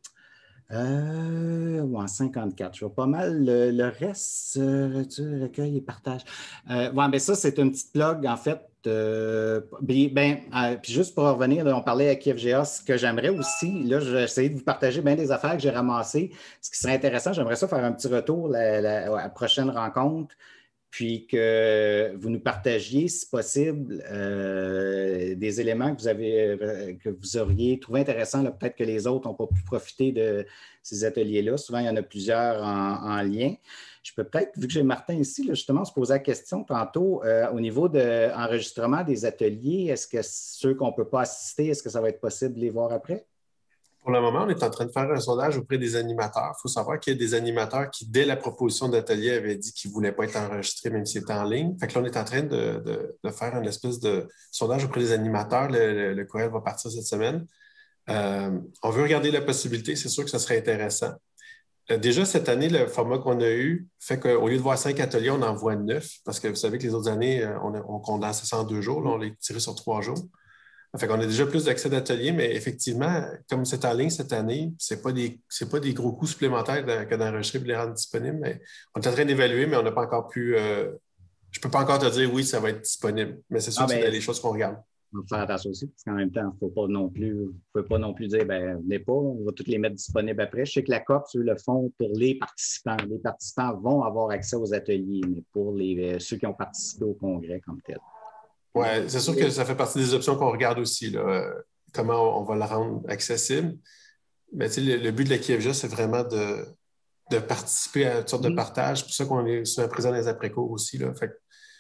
Euh, ouais, cinquante-quatre. Je vois pas mal. Le, le reste, euh, recueil et partage. Euh, ouais, ben ça, c'est une petite plug, en fait. Euh, ben, euh, puis juste pour revenir, là, on parlait à Q F G A, ce que j'aimerais aussi, là, j'ai essayé de vous partager bien des affaires que j'ai ramassées. Ce qui serait intéressant, j'aimerais ça faire un petit retour la, la, à la prochaine rencontre. puis que vous nous partagiez, si possible, euh, des éléments que vous, avez, euh, que vous auriez trouvé intéressants. Peut-être que les autres n'ont pas pu profiter de ces ateliers-là. Souvent, il y en a plusieurs en, en lien. Je peux peut-être, vu que j'ai Martin ici, là, justement, se poser la question tantôt, euh, au niveau de l'enregistrement des ateliers, est-ce que ceux qu'on ne peut pas assister, est-ce que ça va être possible de les voir après? Pour le moment, on est en train de faire un sondage auprès des animateurs. Il faut savoir qu'il y a des animateurs qui, dès la proposition d'atelier, avaient dit qu'ils ne voulaient pas être enregistrés, même s'ils étaient en ligne. Fait que là, on est en train de, de, de faire une espèce de sondage auprès des animateurs. Le, le, le courriel va partir cette semaine. Euh, on veut regarder la possibilité. C'est sûr que ça serait intéressant. Euh, déjà, cette année, le format qu'on a eu fait qu'au lieu de voir cinq ateliers, on en voit neuf. Parce que vous savez que les autres années, on, a, on condensait ça en deux jours. Là, on les tirait sur trois jours. Fait qu'on a déjà plus d'accès d'ateliers, mais effectivement, comme c'est en ligne cette année, ce n'est pas, pas des gros coûts supplémentaires que d'enregistrer et de les rendre disponibles. Mais on est en train d'évaluer, mais on n'a pas encore pu. Euh, je ne peux pas encore te dire oui, ça va être disponible. Mais c'est sûr ah, que c'est les choses qu'on regarde. Il faut faire attention aussi, parce qu'en même temps, il ne faut pas non plus, vous ne pouvez pas non plus dire ben venez pas, on va toutes les mettre disponibles après. Je sais que la C O P, eux le font pour les participants. Les participants vont avoir accès aux ateliers, mais pour les, ceux qui ont participé au congrès comme tel. Oui, c'est sûr que ça fait partie des options qu'on regarde aussi, là. Comment on va la rendre accessible. Mais le, le but de la Q F J A, c'est vraiment de, de participer à une sorte de partage. C'est pour ça qu'on est souvent présent dans les après-cours aussi, là. Fait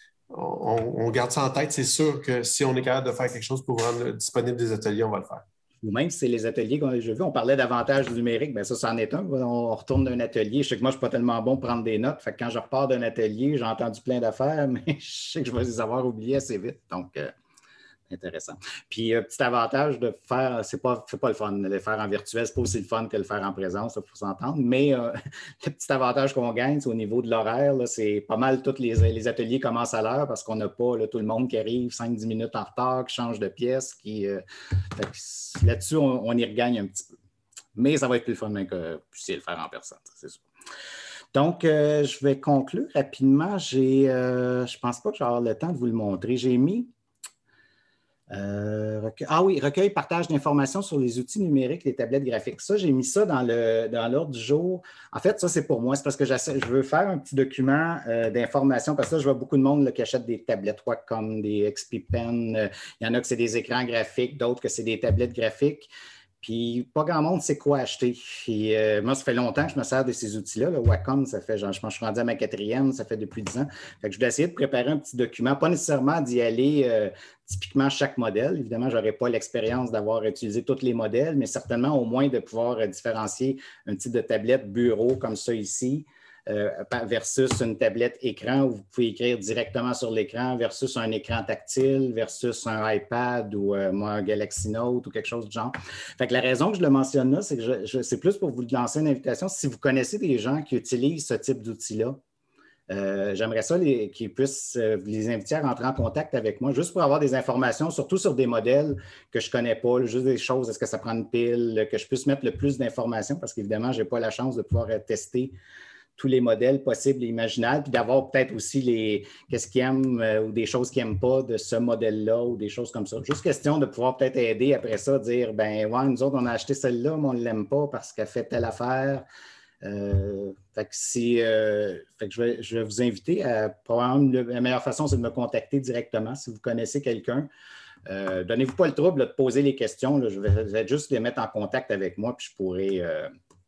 on, on garde ça en tête. C'est sûr que si on est capable de faire quelque chose pour rendre disponible des ateliers, on va le faire. Ou même si c'est les ateliers qu'on a déjà vus, on parlait d'avantages numériques, bien ça, c'en est un. On retourne d'un atelier. Je sais que moi, je ne suis pas tellement bon pour prendre des notes. Fait que quand je repars d'un atelier, j'ai entendu plein d'affaires, mais je sais que je vais les avoir oubliées assez vite. Donc, euh, intéressant. Puis, euh, petit avantage de faire, c'est pas, c'est pas le fun de le faire en virtuel, c'est pas aussi le fun que le faire en présence, il faut s'entendre. Mais euh, le petit avantage qu'on gagne, c'est au niveau de l'horaire, là, c'est pas mal tous les, les ateliers commencent à l'heure parce qu'on n'a pas là, tout le monde qui arrive cinq dix minutes en retard, qui change de pièce, qui. Euh, là-dessus, on, on y regagne un petit peu. Mais ça va être plus fun que vous puissiez le faire en personne, c'est sûr. Donc, euh, je vais conclure rapidement. J'ai, euh, je ne pense pas que j'aurai le temps de vous le montrer. J'ai mis. Euh, recueil, ah oui, recueil, partage d'informations sur les outils numériques, les tablettes graphiques. Ça, j'ai mis ça dans le dans l'ordre du jour. En fait, ça, c'est pour moi. C'est parce que je veux faire un petit document euh, d'information parce que là, je vois beaucoup de monde là, qui achète des tablettes Wacom, des X P Pen. Euh, il y en a que c'est des écrans graphiques, d'autres que c'est des tablettes graphiques. Puis, pas grand monde sait quoi acheter. Puis, euh, moi, ça fait longtemps que je me sers de ces outils-là. Le Wacom, ça fait, genre, je pense que je suis rendu à ma quatrième, ça fait depuis dix ans. Fait que je vais essayer de préparer un petit document, pas nécessairement d'y aller euh, typiquement chaque modèle. Évidemment, je n'aurai pas l'expérience d'avoir utilisé tous les modèles, mais certainement au moins de pouvoir euh, différencier un type de tablette bureau comme ça ici. Euh, versus une tablette écran où vous pouvez écrire directement sur l'écran versus un écran tactile versus un iPad ou euh, moi, un Galaxy Note ou quelque chose du genre. Fait que la raison que je le mentionne là, c'est que je, je, c'est plus pour vous lancer une invitation. Si vous connaissez des gens qui utilisent ce type d'outils-là, euh, j'aimerais ça les, qu'ils puissent euh, les inviter à rentrer en contact avec moi juste pour avoir des informations, surtout sur des modèles que je ne connais pas, juste des choses, est-ce que ça prend une pile, que je puisse mettre le plus d'informations parce qu'évidemment, je n'ai pas la chance de pouvoir tester tous les modèles possibles et imaginables, puis d'avoir peut-être aussi les qu'est-ce qu'ils aiment euh, ou des choses qu'ils n'aiment pas de ce modèle-là ou des choses comme ça. Juste question de pouvoir peut-être aider après ça, dire, ben ouais, nous autres, on a acheté celle-là, mais on ne l'aime pas parce qu'elle fait telle affaire. Euh, fait que si, euh, fait que je, vais, je vais vous inviter à, probablement, la meilleure façon, c'est de me contacter directement si vous connaissez quelqu'un. Euh, donnez-vous pas le trouble là, de poser les questions. Là, je, vais, je vais juste les mettre en contact avec moi, puis je pourrais, euh,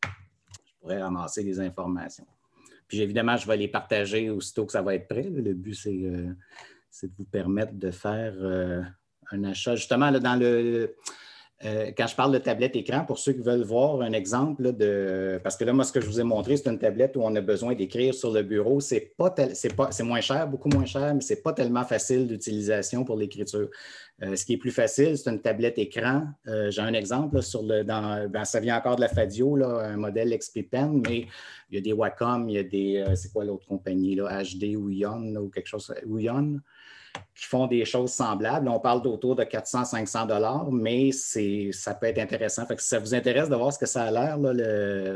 je pourrais ramasser des informations. Puis évidemment, je vais les partager aussitôt que ça va être prêt. Le but, c'est, euh, c'est de vous permettre de faire euh, un achat. Justement, là, dans le, euh, quand je parle de tablette écran, pour ceux qui veulent voir un exemple, là, de, parce que là, moi, ce que je vous ai montré, c'est une tablette où on a besoin d'écrire sur le bureau. C'est, pas tel, c'est, pas, c'est moins cher, beaucoup moins cher, mais ce n'est pas tellement facile d'utilisation pour l'écriture. Euh, ce qui est plus facile, c'est une tablette écran. Euh, j'ai un exemple là, sur le, dans, ben, ça vient encore de la Fadio, là, un modèle X P Pen, mais il y a des Wacom, il y a des, euh, c'est quoi l'autre compagnie, là, H D ou Ion, ou quelque chose, ou Ion, qui font des choses semblables. Là, on parle d'autour de quatre cents à cinq cents dollars, mais c'est, ça peut être intéressant. Fait que si ça vous intéresse de voir ce que ça a l'air, là, le,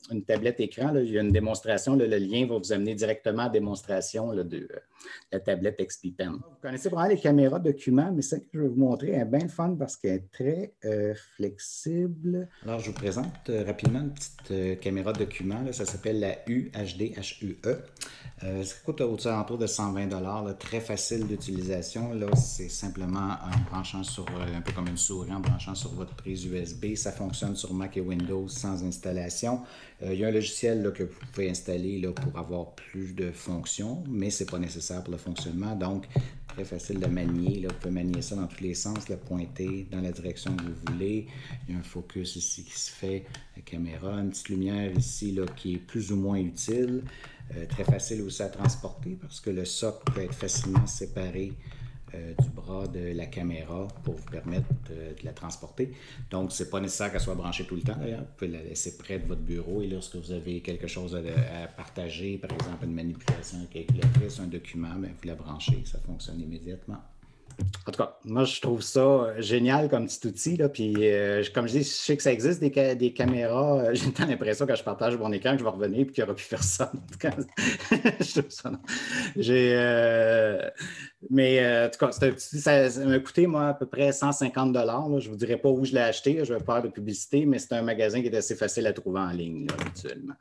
une tablette écran, là, il y a une démonstration, là, le lien va vous amener directement à la démonstration là, de euh, la tablette X P Pen. Vous connaissez probablement les caméras documents, mais celle que je vais vous montrer est bien fun parce qu'elle est très euh, flexible. Alors, je vous présente euh, rapidement une petite euh, caméra document. Là, ça s'appelle la U H D H U E. Euh, ça coûte aux alentours de cent vingt dollars, là, très facile d'utilisation. Là, c'est simplement en branchant sur, euh, un peu comme une souris, en branchant sur votre prise U S B. Ça fonctionne sur Mac et Windows sans installation. Euh, il y a un logiciel là, que vous pouvez installer là, pour avoir plus de fonctions, mais ce n'est pas nécessaire pour le fonctionnement. Donc, très facile de manier. Là. Vous pouvez manier ça dans tous les sens, le pointer dans la direction que vous voulez. Il y a un focus ici qui se fait, la caméra, une petite lumière ici là, qui est plus ou moins utile. Euh, très facile aussi à transporter parce que le socle peut être facilement séparé euh, du bras de la caméra pour vous permettre euh, de la transporter. Donc, ce n'est pas nécessaire qu'elle soit branchée tout le temps d'ailleurs. Vous pouvez la laisser près de votre bureau et lorsque vous avez quelque chose à, à partager, par exemple une manipulation, une calculatrice, un document, bien, vous la branchez, ça fonctionne immédiatement. En tout cas, moi, je trouve ça génial comme petit outil. Là. Puis, euh, comme je dis, je sais que ça existe des, ca des caméras. Euh, j'ai tant l'impression que je partage mon écran que je vais revenir et qu'il n'y aura plus personne. Je trouve ça, non. J'ai, euh, mais euh, en tout cas, un petit, ça, ça m'a coûté, moi, à peu près cent cinquante dollars. Je ne vous dirai pas où je l'ai acheté. Là, je vais faire de publicité, mais c'est un magasin qui est assez facile à trouver en ligne, là, habituellement.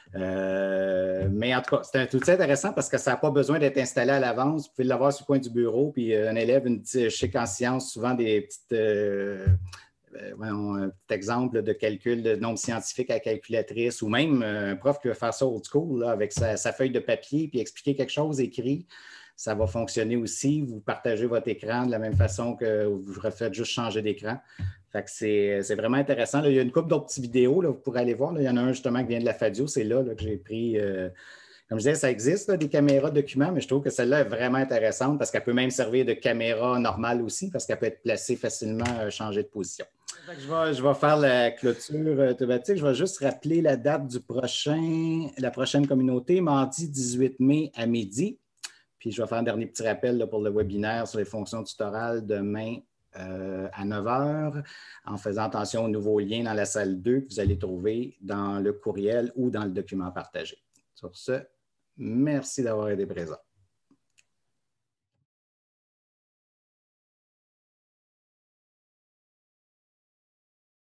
Euh, mais en tout cas, c'est un outil intéressant parce que ça n'a pas besoin d'être installé à l'avance. Vous pouvez l'avoir sur le coin du bureau, puis un élève, une petite, je sais qu'en sciences, souvent des petites, euh, euh, voyons, un petit exemple de calcul de nombre scientifique à la calculatrice, ou même un prof qui veut faire ça old school là, avec sa, sa feuille de papier, puis expliquer quelque chose écrit. Ça va fonctionner aussi. Vous partagez votre écran de la même façon que vous refaites juste changer d'écran. Fait que c'est, c'est vraiment intéressant. Là, il y a une couple d'autres petites vidéos, là, vous pourrez aller voir. Là. Il y en a un justement qui vient de la Fadio, c'est là, là que j'ai pris. Euh, comme je disais, ça existe, là, des caméras documents, mais je trouve que celle-là est vraiment intéressante parce qu'elle peut même servir de caméra normale aussi, parce qu'elle peut être placée facilement, euh, changer de position. Fait que je, vais, je vais faire la clôture euh, automatique. Je vais juste rappeler la date du prochain, la prochaine communauté, mardi dix-huit mai à midi. Puis je vais faire un dernier petit rappel là, pour le webinaire sur les fonctions tutorales demain euh, à neuf heures, en faisant attention aux nouveaux liens dans la salle deux que vous allez trouver dans le courriel ou dans le document partagé. Sur ce, merci d'avoir été présent.